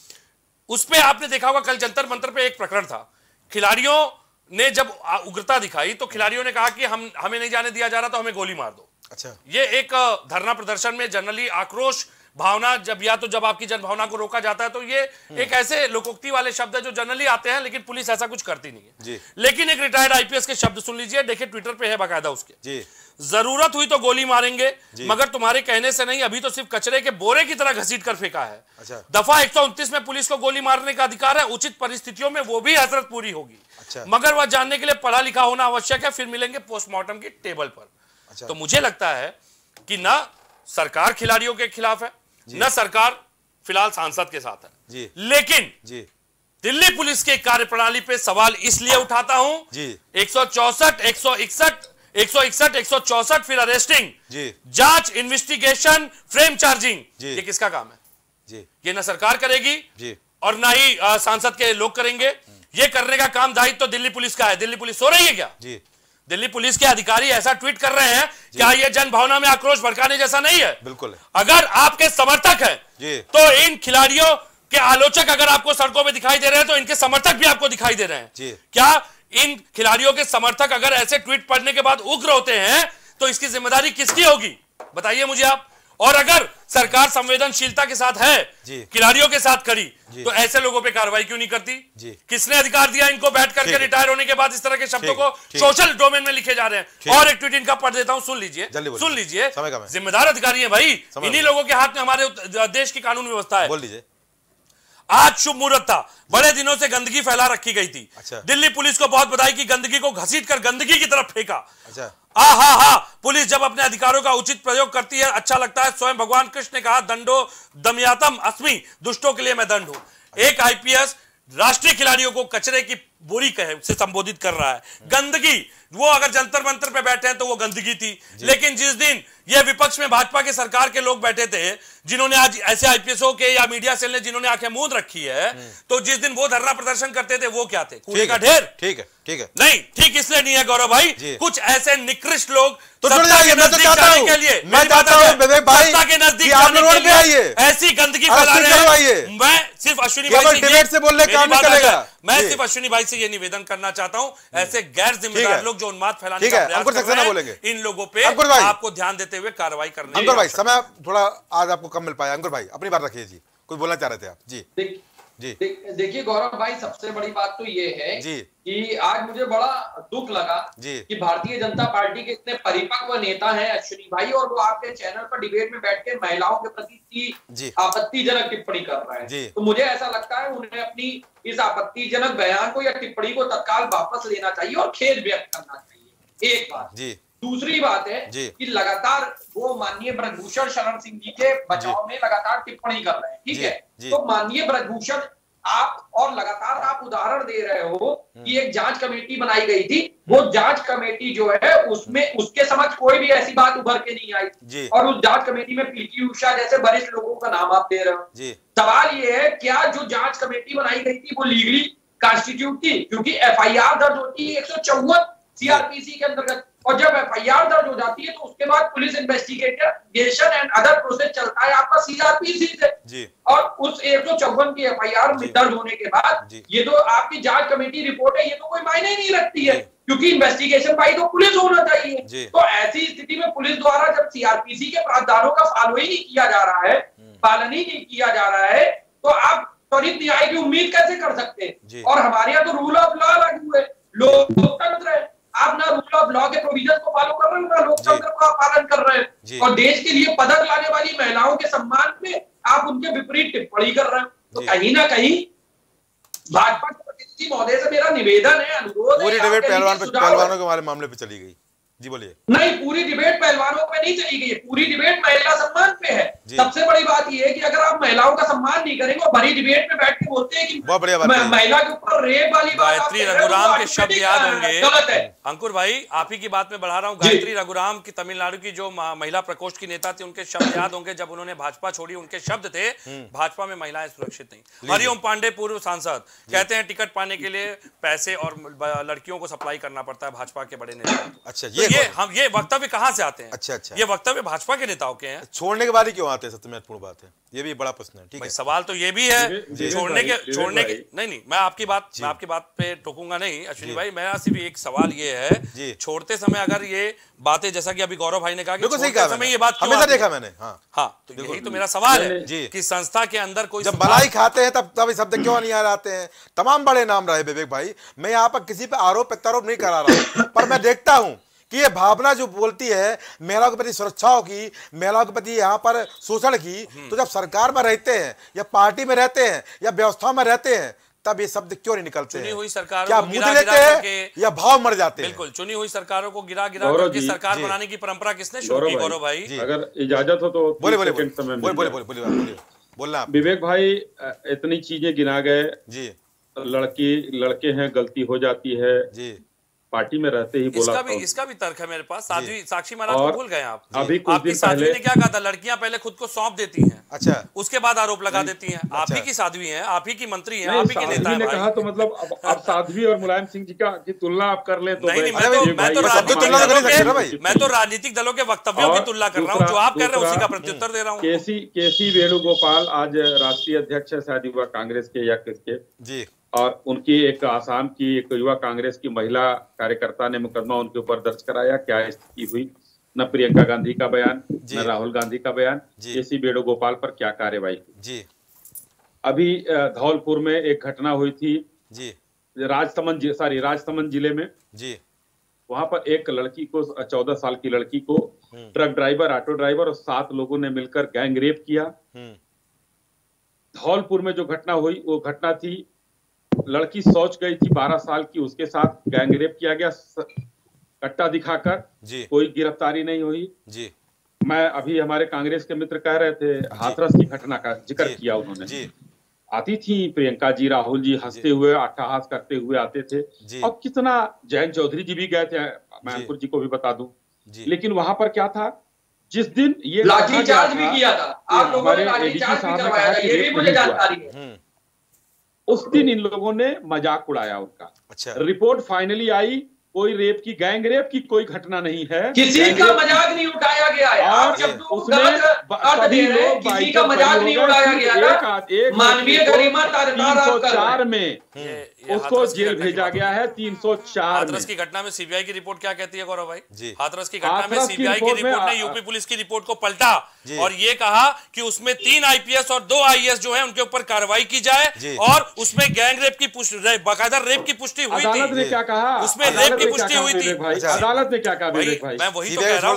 उस पे आपने देखा होगा कल जंतर मंतर पे एक प्रकरण था, खिलाड़ियों ने जब उग्रता दिखाई तो खिलाड़ियों ने कहा कि हम हमें नहीं जाने दिया जा रहा तो हमें गोली मार दो। अच्छा। ये एक धरना प्रदर्शन में जनरली आक्रोश भावना, जब या तो जब आपकी जनभावना को रोका जाता है तो ये एक ऐसे लोकोक्ति वाले शब्द है जो जनरली आते हैं, लेकिन पुलिस ऐसा कुछ करती नहीं है जी। लेकिन एक रिटायर्ड आईपीएस के शब्द सुन लीजिए, देखिए ट्विटर पे है बाकायदा उसके जी। जरूरत हुई तो गोली मारेंगे, मगर तुम्हारे कहने से नहीं, अभी तो सिर्फ कचरे के बोरे की तरह घसीट कर फेंका है। अच्छा। दफा एक सौ उनतीस में पुलिस को गोली मारने का अधिकार है, उचित परिस्थितियों में वो भी हजरत पूरी होगी। अच्छा। मगर वह जानने के लिए पढ़ा लिखा होना आवश्यक है, फिर मिलेंगे पोस्टमार्टम की टेबल पर। अच्छा। तो मुझे लगता है कि ना सरकार खिलाड़ियों के खिलाफ है, न सरकार फिलहाल सांसद के साथ है जी। लेकिन जी दिल्ली पुलिस के कार्यप्रणाली पे सवाल इसलिए उठाता हूं जी, एक सौ चौसठ, एक सौ इकसठ, एक सौ इकसठ, एक सौ चौसठ, फिर अरेस्टिंग जी, जांच, इन्वेस्टिगेशन, फ्रेम चार्जिंग, ये किसका काम है जी? ये ना सरकार करेगी जी और ना ही आ, सांसद के लोग करेंगे। ये करने का काम दायित्व तो दिल्ली पुलिस का है। दिल्ली पुलिस सो रही है क्या जी? दिल्ली पुलिस के अधिकारी ऐसा ट्वीट कर रहे हैं, क्या ये जन भावना में आक्रोश भड़काने जैसा नहीं है? बिल्कुल। अगर आपके समर्थक हैं तो इन खिलाड़ियों के आलोचक अगर आपको सड़कों में दिखाई दे रहे हैं तो इनके समर्थक भी आपको दिखाई दे रहे हैं। क्या इन खिलाड़ियों के समर्थक अगर ऐसे ट्वीट पढ़ने के बाद उग्र होते हैं तो इसकी जिम्मेदारी किसकी होगी, बताइए मुझे आप। और अगर सरकार संवेदनशीलता के साथ है, खिलाड़ियों के साथ खड़ी, तो ऐसे लोगों पे कार्रवाई क्यों नहीं करती? किसने अधिकार दिया इनको बैठ करके रिटायर होने के बाद इस तरह के शब्दों को सोशल डोमेन में लिखे जा रहे हैं? और एक ट्वीट इनका पढ़ देता हूं, सुन लीजिए, सुन लीजिए। जिम्मेदार अधिकारी है भाई, इन्हीं लोगों के हाथ में हमारे देश की कानून व्यवस्था है। बोल लीजिए। आज शुभ मुहूर्त था, बड़े दिनों से गंदगी फैला रखी गई थी। अच्छा। दिल्ली पुलिस को बहुत बधाई की गंदगी को घसीट कर गंदगी की तरफ फेंका। अच्छा। आ हा हा पुलिस जब अपने अधिकारों का उचित प्रयोग करती है अच्छा लगता है। स्वयं भगवान कृष्ण ने कहा, दंडो दमयातम अस्मि, दुष्टों के लिए मैं दंड हूं। एक आईपीएस राष्ट्रीय खिलाड़ियों को कचरे की बोरी कहे से संबोधित कर रहा है, गंदगी वो अगर जंतर मंतर पे बैठे हैं तो वो गंदगी थी, लेकिन जिस दिन ये विपक्ष में भाजपा के सरकार के लोग बैठे थे, जिन्होंने आज ऐसे आईपीएसओ के या मीडिया सेल ने जिन्होंने आंखें मूंद रखी है, तो जिस दिन वो धरना प्रदर्शन करते थे वो क्या थे? कूड़े का ढेर। ठीक है, ठीक है, नहीं ठीक इसलिए नहीं है गौरव भाई, कुछ ऐसे निकृष्ट लोग तो सत्ता के नजदीक जाने के लिए, मैं चाहता हूं विवेक भाई सत्ता के नजदीक कि आप रोड पे आइए, ऐसी गंदगी फैला रहे हैं। मैं सिर्फ अश्विनी भाई से डिबेट से बोलने काम नहीं चलेगा। मैं सिर्फ अश्विनी भाई से ये निवेदन करना चाहता हूं, ऐसे गैर जिम्मेदार लोग जो उन्माद फैलाने का प्रयास कर रहे हैं, इन लोगों पे आपको ध्यान देते हुए कार्रवाई करनी है। अंकुर भाई समय थोड़ा आज आपको कम मिल पाया, अंकुर भाई अपनी बात रखिए जी, कुछ बोलना चाह रहे थे आप जी। जी देखिए गौरव भाई, सबसे बड़ी बात तो ये है जी कि आज मुझे बड़ा दुख लगा जी कि भारतीय जनता पार्टी के इतने परिपक्व नेता हैं अश्विनी भाई, और वो आपके चैनल पर डिबेट में बैठ के महिलाओं के प्रति आपत्तिजनक टिप्पणी कर रहे हैं। तो मुझे ऐसा लगता है उन्हें अपनी इस आपत्तिजनक बयान को या टिप्पणी को तत्काल वापस लेना चाहिए और खेद व्यक्त करना चाहिए, एक बात जी। दूसरी बात है कि लगातार वो माननीय ब्रजभूषण शरण सिंह जी के बचाव में लगातार टिप्पणी कर रहे हैं, ठीक है। तो माननीय ब्रजभूषण, आप और लगातार आप उदाहरण दे रहे हो कि एक जांच कमेटी बनाई गई थी, वो जांच कमेटी जो है उसमें उसके समक्ष कोई भी ऐसी बात उभर के नहीं आई, और उस जांच कमेटी में पीटी उषा जैसे वरिष्ठ लोगों का नाम आप दे रहे हो। सवाल ये है, क्या जो जांच कमेटी बनाई गई थी वो लीगली कॉन्स्टिट्यूट थी? क्योंकि एफ आई आर दर्ज होती है एक सौ चौवन सीआरपीसी के अंतर्गत, और जब एफ आई आर दर्ज हो जाती है तो उसके बाद police investigation and other process चलता है आपका सीआरपीसी से, और उस एक सौ चौवन की एफ आई आर दर्ज होने के बाद ये तो आपकी जांच कमेटी रिपोर्ट है, ये तो कोई मायने नहीं रखती है, क्योंकि इन्वेस्टिगेशन भाई तो पुलिस होना चाहिए। तो ऐसी स्थिति में पुलिस द्वारा जब सीआरपीसी के प्रावधानों का फॉलो ही नहीं किया जा रहा है, पालन ही नहीं किया जा रहा है, तो आप त्वरित न्याय की उम्मीद कैसे कर सकते हैं? और हमारे यहाँ तो रूल ऑफ लॉ लागू है, लोकतंत्र है, आप ना रूल ऑफ लॉ के प्रोविजन को फॉलो कर रहे हो, ना लोकतंत्र का पालन कर रहे हैं, और देश के लिए पदक लाने वाली महिलाओं के सम्मान में आप उनके विपरीत टिप्पणी कर रहे हो। तो कहीं ना कहीं भाजपा के प्रतिनिधि महोदय से मेरा निवेदन है, अनुरोध है, पूरी डिबेट पहलवान पे, पहलवानों के हमारे मामले पे चली गई जी, बोलिए। नहीं, पूरी डिबेट पहलवानों पे नहीं चली गई, पूरी डिबेट महिला सम्मान पे है। सबसे बड़ी बात यह है कि अगर आप महिलाओं का सम्मान नहीं करेंगे और भरी डिबेट में बैठ के बोलते हैं कि महिला के ऊपर रेप वाली बात, गायत्री रघुराम के शब्द याद होंगे, गलत है। अंकुर भाई आप ही की बात में बढ़ा रहा हूँ, गायत्री रघुराम की तमिलनाडु की जो महिला प्रकोष्ठ की नेता थी, उनके शब्द याद होंगे जब उन्होंने भाजपा छोड़ी, उनके शब्द थे भाजपा में महिलाएं सुरक्षित नहीं। हरिओम पांडे पूर्व सांसद कहते हैं टिकट पाने के लिए पैसे और लड़कियों को सप्लाई करना पड़ता है भाजपा के बड़े नेता। अच्छा, ये हम ये वक्तव्य कहां से आते हैं? अच्छा अच्छा, ये वक्तव्य भाजपा के नेताओं के हैं। छोड़ने के बाद ही क्यों आते हैं? सबसे महत्वपूर्ण बात है, ये भी बड़ा प्रश्न है। ठीक है, सवाल तो ये भी है छोड़ने के छोड़ने के नहीं नहीं मैं आपकी बात मैं आपकी बात पे टोकूंगा नहीं अश्विनी भाई, मेरा सिर्फ एक सवाल ये है, छोड़ते समय अगर ये बातें, जैसा कि अभी गौरव भाई ने कहा कि छोड़ते समय ये बात हमेशा देखा मैंने, हाँ हाँ, तो यही तो मेरा सवाल है कि संस्था के अंदर कोई जब मलाई खाते हैं तब तब शब्द क्यों नहीं आ जाते हैं? तमाम बड़े नाम रहे विवेक भाई, मैं यहाँ पर किसी पे आरोप प्रत्यारोप नहीं करा रहा हूँ, पर मैं देखता हूँ कि ये भावना जो बोलती है महिलाओं के प्रति सुरक्षाओं की, महिलाओं के प्रति यहाँ पर शोषण की, तो जब सरकार में रहते हैं या पार्टी में रहते हैं या व्यवस्था में रहते हैं तब ये शब्द क्यों नहीं निकलते हैं? चुनी हुई सरकारों क्या मुझे लेते हैं या भाव मर जाते हैं? बिल्कुल, चुनी हुई सरकारों को गिरा गिरा करके सरकार बनाने की परंपरा किसने शुरू की? गौरव भाई, अगर इजाजत हो तो बोले बोले बोले बोले बोलना। विवेक भाई इतनी चीजें गिना गए जी, लड़की लड़के हैं, गलती हो जाती है जी, पार्टी में रहते ही बोला। इसका भी इसका भी तर्क है मेरे पास। साध्वी साक्षी महाराज को भूल गए आप? अभी कुछ आपकी साध्वी ने क्या कहा था? लड़कियां पहले खुद को सौंप देती हैं, अच्छा, उसके बाद आरोप लगा देती हैं। आप ही की साध्वी हैं, आप ही की मंत्री हैं, आप ही के नेता हैं। ने कहा तो मतलब अब अब साध्वी और मुलायम सिंह जी का की तुलना आप कर ले तो नहीं नहीं, मैं तो मैं तो राजनीतिक दलों के मैं तो राजनीतिक दलों के वक्तव्यों की तुलना कर रहा हूँ, जो आप कह रहे हैं उसी का प्रत्युत्तर दे रहा हूँ। केसी केसी वेणुगोपाल आज राष्ट्रीय अध्यक्ष है शायद युवा कांग्रेस के या किसके जी, और उनकी एक आसाम की एक युवा कांग्रेस की महिला कार्यकर्ता ने मुकदमा उनके ऊपर दर्ज कराया। क्या स्थिति हुई? न प्रियंका गांधी का बयान, न राहुल गांधी का बयान, केसी वेणुगोपाल पर क्या कार्रवाई जी। अभी धौलपुर में एक घटना हुई थी जी, राजसमंद सॉरी राजसमंद जिले में जी, वहां पर एक लड़की को, चौदह साल की लड़की को ट्रक ड्राइवर, ऑटो ड्राइवर और सात लोगों ने मिलकर गैंग रेप किया। धौलपुर में जो घटना हुई वो घटना थी, लड़की सोच गई थी बारह साल की, उसके साथ गैंग रेप किया गया कट्टा दिखाकर जी, कोई गिरफ्तारी नहीं हुई जी। मैं अभी हमारे कांग्रेस के मित्र कह रहे थे, हाथरस की घटना का जिक्र किया उन्होंने जी। आती थी प्रियंका जी, राहुल जी हंसते हुए अट्टहास करते हुए आते थे। और कितना जयंत चौधरी जी भी गए थे, मैनपुर जी को भी बता दूं। लेकिन वहां पर क्या था, जिस दिन ये लाठीचार्ज भी किया था, आप लोगों ने लाठीचार्ज भी करवाया था, ये भी मुझे जानकारी है। उस दिन इन लोगों ने मजाक उड़ाया उनका। अच्छा। रिपोर्ट फाइनली आई, कोई रेप की, गैंग रेप की कोई घटना नहीं है, किसी का मजाक नहीं उठाया गया है। आप जब उसमें अर्थ दे रहे हैं, किसी का मजाक नहीं उठाया गया था। मानवीय गरिमा तीन सौ चार में उसको जेल भेजा गया है। तीन सौ चार हाथरस की घटना में सीबीआई की रिपोर्ट क्या कहती है गौरव भाई? हाथरस की घटना में सीबीआई की रिपोर्ट ने यूपी पुलिस की रिपोर्ट को पलटा और ये कहा कि उसमें तीन आईपीएस और दो आईएएस जो है उनके ऊपर कार्रवाई की जाए और उसमें गैंग रेप की पुष्टि, बाकायदा रेप की पुष्टि हुई थी। अदालत ने क्या कहा? उसमें रेप की पुष्टि हुई थी। अदालत ने क्या कहा विवेक भाई? मैं वही तो कह रहा हूँ।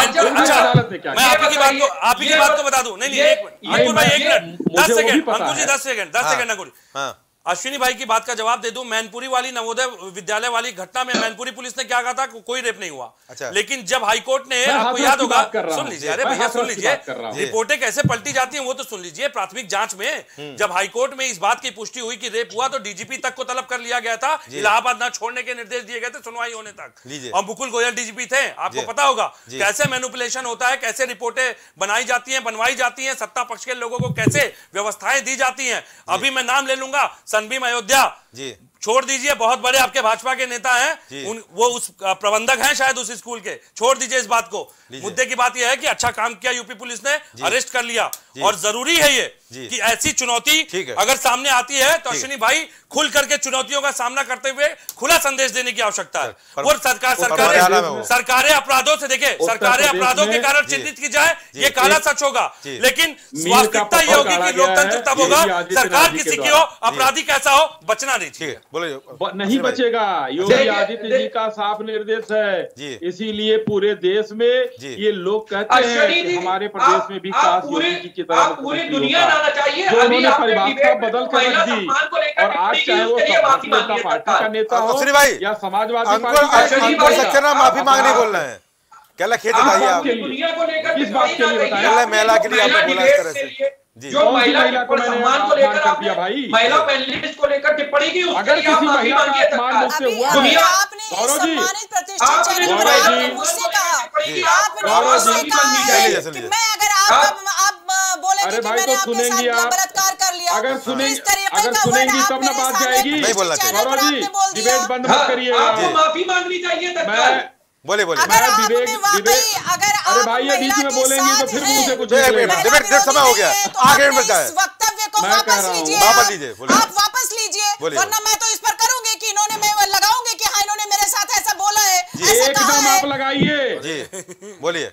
मैं आपकी बात को आप ही की बात को बता दूं। नहीं नहीं एक मिनट अंकुर भाई, एक मिनट दस सेकंड अंकुर जी, दस सेकंड दस सेकंड अंकुर। अश्विनी भाई की बात का जवाब दे दूं। मैनपुरी वाली नवोदय विद्यालय वाली घटना में मैनपुरी पुलिस ने क्या कहा था? कोई रेप नहीं हुआ। अच्छा। लेकिन जब हाईकोर्ट ने, आपको याद होगा, सुन लीजिए, अरे भैया सुन लीजिए, रिपोर्टें कैसे पलटी जाती हैं वो तो सुन लीजिए। प्राथमिक जांच में जब हाईकोर्ट में इस बात की पुष्टि हुई कि रेप हुआ तो डीजीपी तक को तलब कर लिया गया था, इलाहाबाद न छोड़ने के निर्देश दिए गए थे सुनवाई होने तक। और मुकुल गोयल डीजीपी थे, आपको पता होगा कैसे मैनिपुलेशन होता है, कैसे रिपोर्टें बनाई जाती है, बनवाई जाती है, सत्ता पक्ष के लोगों को कैसे व्यवस्थाएं दी जाती हैं। अभी मैं नाम ले लूंगा, सनबीम अयोध्या जी, छोड़ दीजिए, बहुत बड़े आपके भाजपा के नेता हैं, उन वो उस प्रबंधक हैं शायद उस स्कूल के, छोड़ दीजिए इस बात को। मुद्दे की बात यह है कि अच्छा काम किया यूपी पुलिस ने, अरेस्ट कर लिया। और जरूरी है ये कि ऐसी चुनौती अगर सामने आती है तो अश्विनी भाई खुल करके चुनौतियों का सामना करते हुए खुला संदेश देने की आवश्यकता है। और सरकार सरकारें सरकारें अपराधों से, देखे, सरकारें अपराधों के कारण चिन्हित की जाए, ये काला सच होगा। लेकिन वास्तविकता ये होगी कि लोकतंत्र तब होगा सरकार किसी की हो, अपराधी कैसा हो, बचना नहीं चाहिए। नहीं बचेगा। योगी आदित्य जी का साफ निर्देश है, इसीलिए पूरे देश में ये लोग कहते हैं कि हमारे प्रदेश में भी काश योगी जी की तरह पूरी दुनिया आना चाहिए। जो उन्होंने परिभाषा बदल कर रख दी। और आज चाहे वो समाजवादी पार्टी का नेता हो या समाजवादी पार्टी, माफी मांगने बोल रहे हैं, क्या खेत बताइए आप दुनिया को लेकर, किस बात के लिए बताइए? महिला के लिए आपने बोला इस तरह से जो महिला को सम्मान को लेकर आपने भाई महिला पैनलिस्ट को लेकर टिप्पणी की, अगर किसी महिला का अपमान मुझसे हुआ, आपने सम्मानित प्रतिष्ठित चैनल पर आपने मुझसे कहा, आपने मुझसे कहा है कि मैं अगर आप आप बोलेंगे कि मैंने आपके साथ बलात्कार कर लिया, अगर सुनेंगी अगर सुनेंगी तब ना बात जाएगी। नहीं बोलना चाहिए। गौरव जी डिबेट बंद मत करिए, आपको माफी मांगनी चाहिए तत्काल। बोले बोले अगर विवेक विवेक अगर अरे भाई ये बीच में बोलेंगे तो फिर मुझे कुछ डिबेट डेढ़ समय हो गया, आगे बढ़ता है। इस वक्तव्य को वापस लीजिए, वापस लीजिए, आप वापस लीजिए, वरना मैं तो इस पर करूंगी कि इन्होंने, मैं लगाऊंगी कि हाँ इन्होंने मेरे साथ ऐसा बोला है, ऐसा कहा एकदम है। आप लगाइए जी, बोलिए।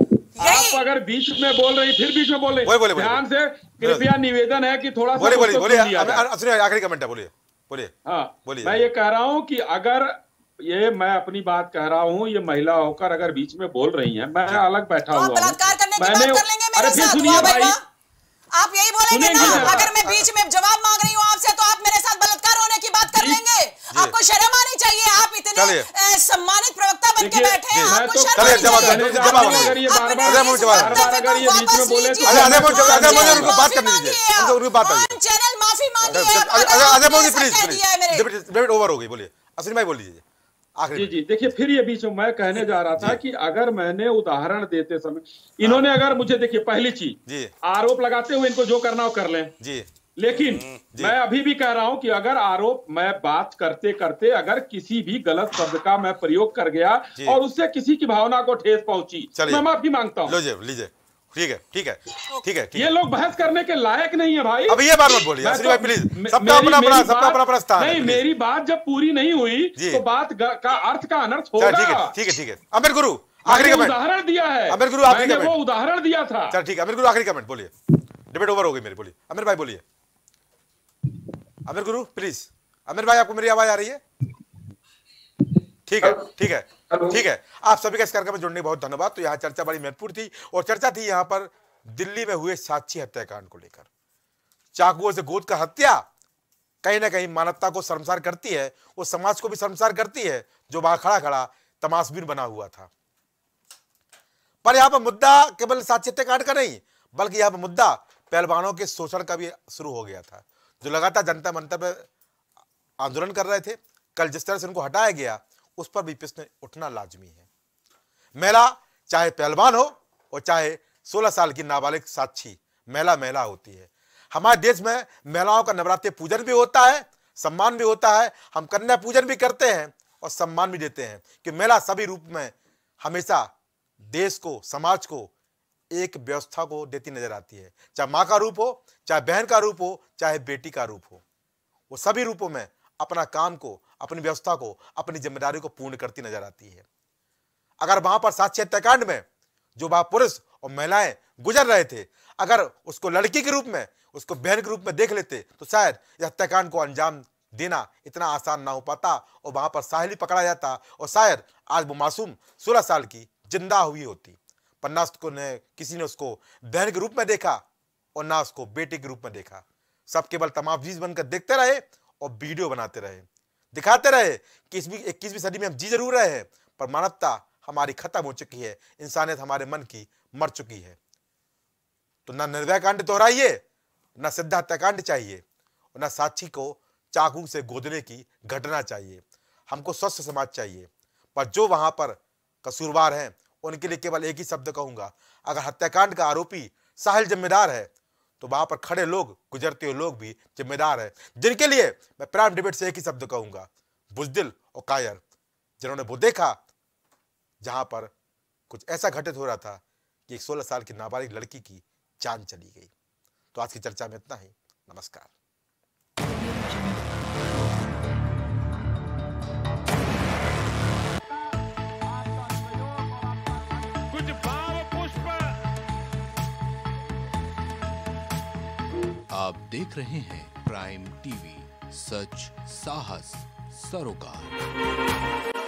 आप अगर बीच में बोल रही फिर बीच में बोल रही, ध्यान से कृपया निवेदन है कि थोड़ा बोले बोलिए बोलिए आखिरी कमेंट है, बोलिए बोलिए। हाँ बोलिए। मैं ये कह रहा हूँ कि अगर ये मैं अपनी बात कह रहा हूँ, ये महिला होकर अगर बीच में बोल रही हैं, मैं अलग बैठा हुआ हूँ, बलात्कार करने की बात कर लेंगे मेरे साथ, सुनिए भाई, आप यही बोलेंगे ना? अगर मैं बीच में जवाब मांग रही हूँ आपसे तो आप मेरे साथ बलात्कार होने की बात कर लेंगे? आपको शर्म आनी चाहिए, आप इतने सम्मानित प्रवक्ता बन के बैठे हैं, आपको शर्म आनी चाहिए। चैनल माफी मांगिए, ओवर हो गई, बोलिए अश्विनी भाई, बोल दीजिए। जी जी देखिए, फिर ये बीच में मैं कहने जा रहा था कि अगर मैंने उदाहरण देते समय इन्होंने अगर मुझे, देखिए पहली चीज आरोप लगाते हुए इनको जो करना हो कर लें जी, लेकिन जी, मैं अभी भी कह रहा हूं कि अगर आरोप, मैं बात करते करते अगर किसी भी गलत शब्द का मैं प्रयोग कर गया और उससे किसी की भावना को ठेस पहुंची, मैं माफी मांगता हूँ। लीजिए, ठीक है ठीक है ठीक है। ये लोग बहस करने के लायक नहीं है भाई। अब ये बात मत बोलिए अश्विनी भाई प्लीज, सबका अपना अपना सबका अपना अपना स्थान है। नहीं, मेरी बात जब पूरी नहीं हुई तो बात का अर्थ का अनर्थ होगा। ठीक है ठीक है ठीक है। अमीर गुरु आखिरी कमेंट, उदाहरण दिया है अमीर गुरु आखिरी कमेंट, वो उदाहरण दिया था। चल ठीक है अमीर गुरु आखिरी कमेंट, बोलिए, डिबेट ओवर हो गई मेरी, बोलिए अमीर भाई बोलिए। अमीर गुरु प्लीज, अमीर भाई आपको मेरी आवाज आ रही है? ठीक है ठीक है ठीक है। आप सभी का इस कार्यक्रम में जुड़ने बहुत धन्यवाद। तो यहाँ चर्चा बड़ी महत्वपूर्ण थी और चर्चा थी यहाँ पर दिल्ली में हुए साक्षी हत्याकांड को लेकर। चाकुओं से गोद का हत्या कहीं ना कहीं मानवता को शर्मसार करती है, वो समाज को भी शर्मसार करती है जो वहां खड़ा खड़ा तमाशबीन बना हुआ था। पर यहां पर मुद्दा केवल साक्षी हत्याकांड का नहीं, बल्कि यहां पर मुद्दा पहलवानों के शोषण का भी शुरू हो गया था। जो लगातार जनता मंतर पर आंदोलन कर रहे थे, कल जिस तरह से उनको हटाया गया उस पर भी प्रश्न उठना लाजमी है। महिला चाहे पहलवान हो और चाहे सोलह साल की नाबालिग साक्षी, महिला महिला होती है। हमारे देश में महिलाओं का नवरात्रि पूजन भी होता है, सम्मान भी होता है। हम कन्या पूजन भी करते हैं और सम्मान भी देते हैं कि महिला सभी रूप में हमेशा देश को, समाज को एक व्यवस्था को देती नजर आती है। चाहे माँ का रूप हो, चाहे बहन का रूप हो, चाहे बेटी का रूप हो, वो सभी रूपों में अपना काम को, अपनी व्यवस्था को, अपनी जिम्मेदारी को पूर्ण करती नजर आती है। अगर वहां पर साक्षी हत्याकांड में जो वहां पुरुष और महिलाएं गुजर रहे थे, अगर उसको लड़की के रूप में, उसको बहन के रूप में देख लेते तो शायद यह हत्याकांड को अंजाम देना इतना आसान ना हो पाता और वहां पर साहिल ही पकड़ा जाता और शायद आज वो मासूम सोलह साल की जिंदा हुई होती। पर ना उसको ने किसी ने उसको बहन के रूप में देखा और ना उसको बेटे के रूप में देखा। सब केवल तमाजीज बनकर देखते रहे और वीडियो बनाते रहे, दिखाते रहे कि इक्कीसवीं सदी में हम जी जरूर रहे हैं पर मानवता हमारी खत्म हो चुकी है, इंसानियत हमारे मन की मर चुकी है। तो ना निर्भया कांड दोहराइए, ना सिद्धा हत्याकांड चाहिए और ना साक्षी को चाकू से गोदने की घटना चाहिए। हमको स्वस्थ समाज चाहिए। पर जो वहां पर कसूरवार हैं उनके लिए केवल एक ही शब्द कहूंगा, अगर हत्याकांड का आरोपी साहिल जिम्मेदार है तो वहां पर खड़े लोग, गुजरते हुए लोग भी जिम्मेदार हैं, जिनके लिए मैं प्राइम डिबेट से एक ही शब्द कहूंगा, बुजदिल और कायर, जिन्होंने वो देखा जहां पर कुछ ऐसा घटित हो रहा था कि एक सोलह साल की नाबालिग लड़की की जान चली गई। तो आज की चर्चा में इतना ही। नमस्कार। कुछ भाव पुष्प। आप देख रहे हैं प्राइम टीवी, सच साहस सरोकार।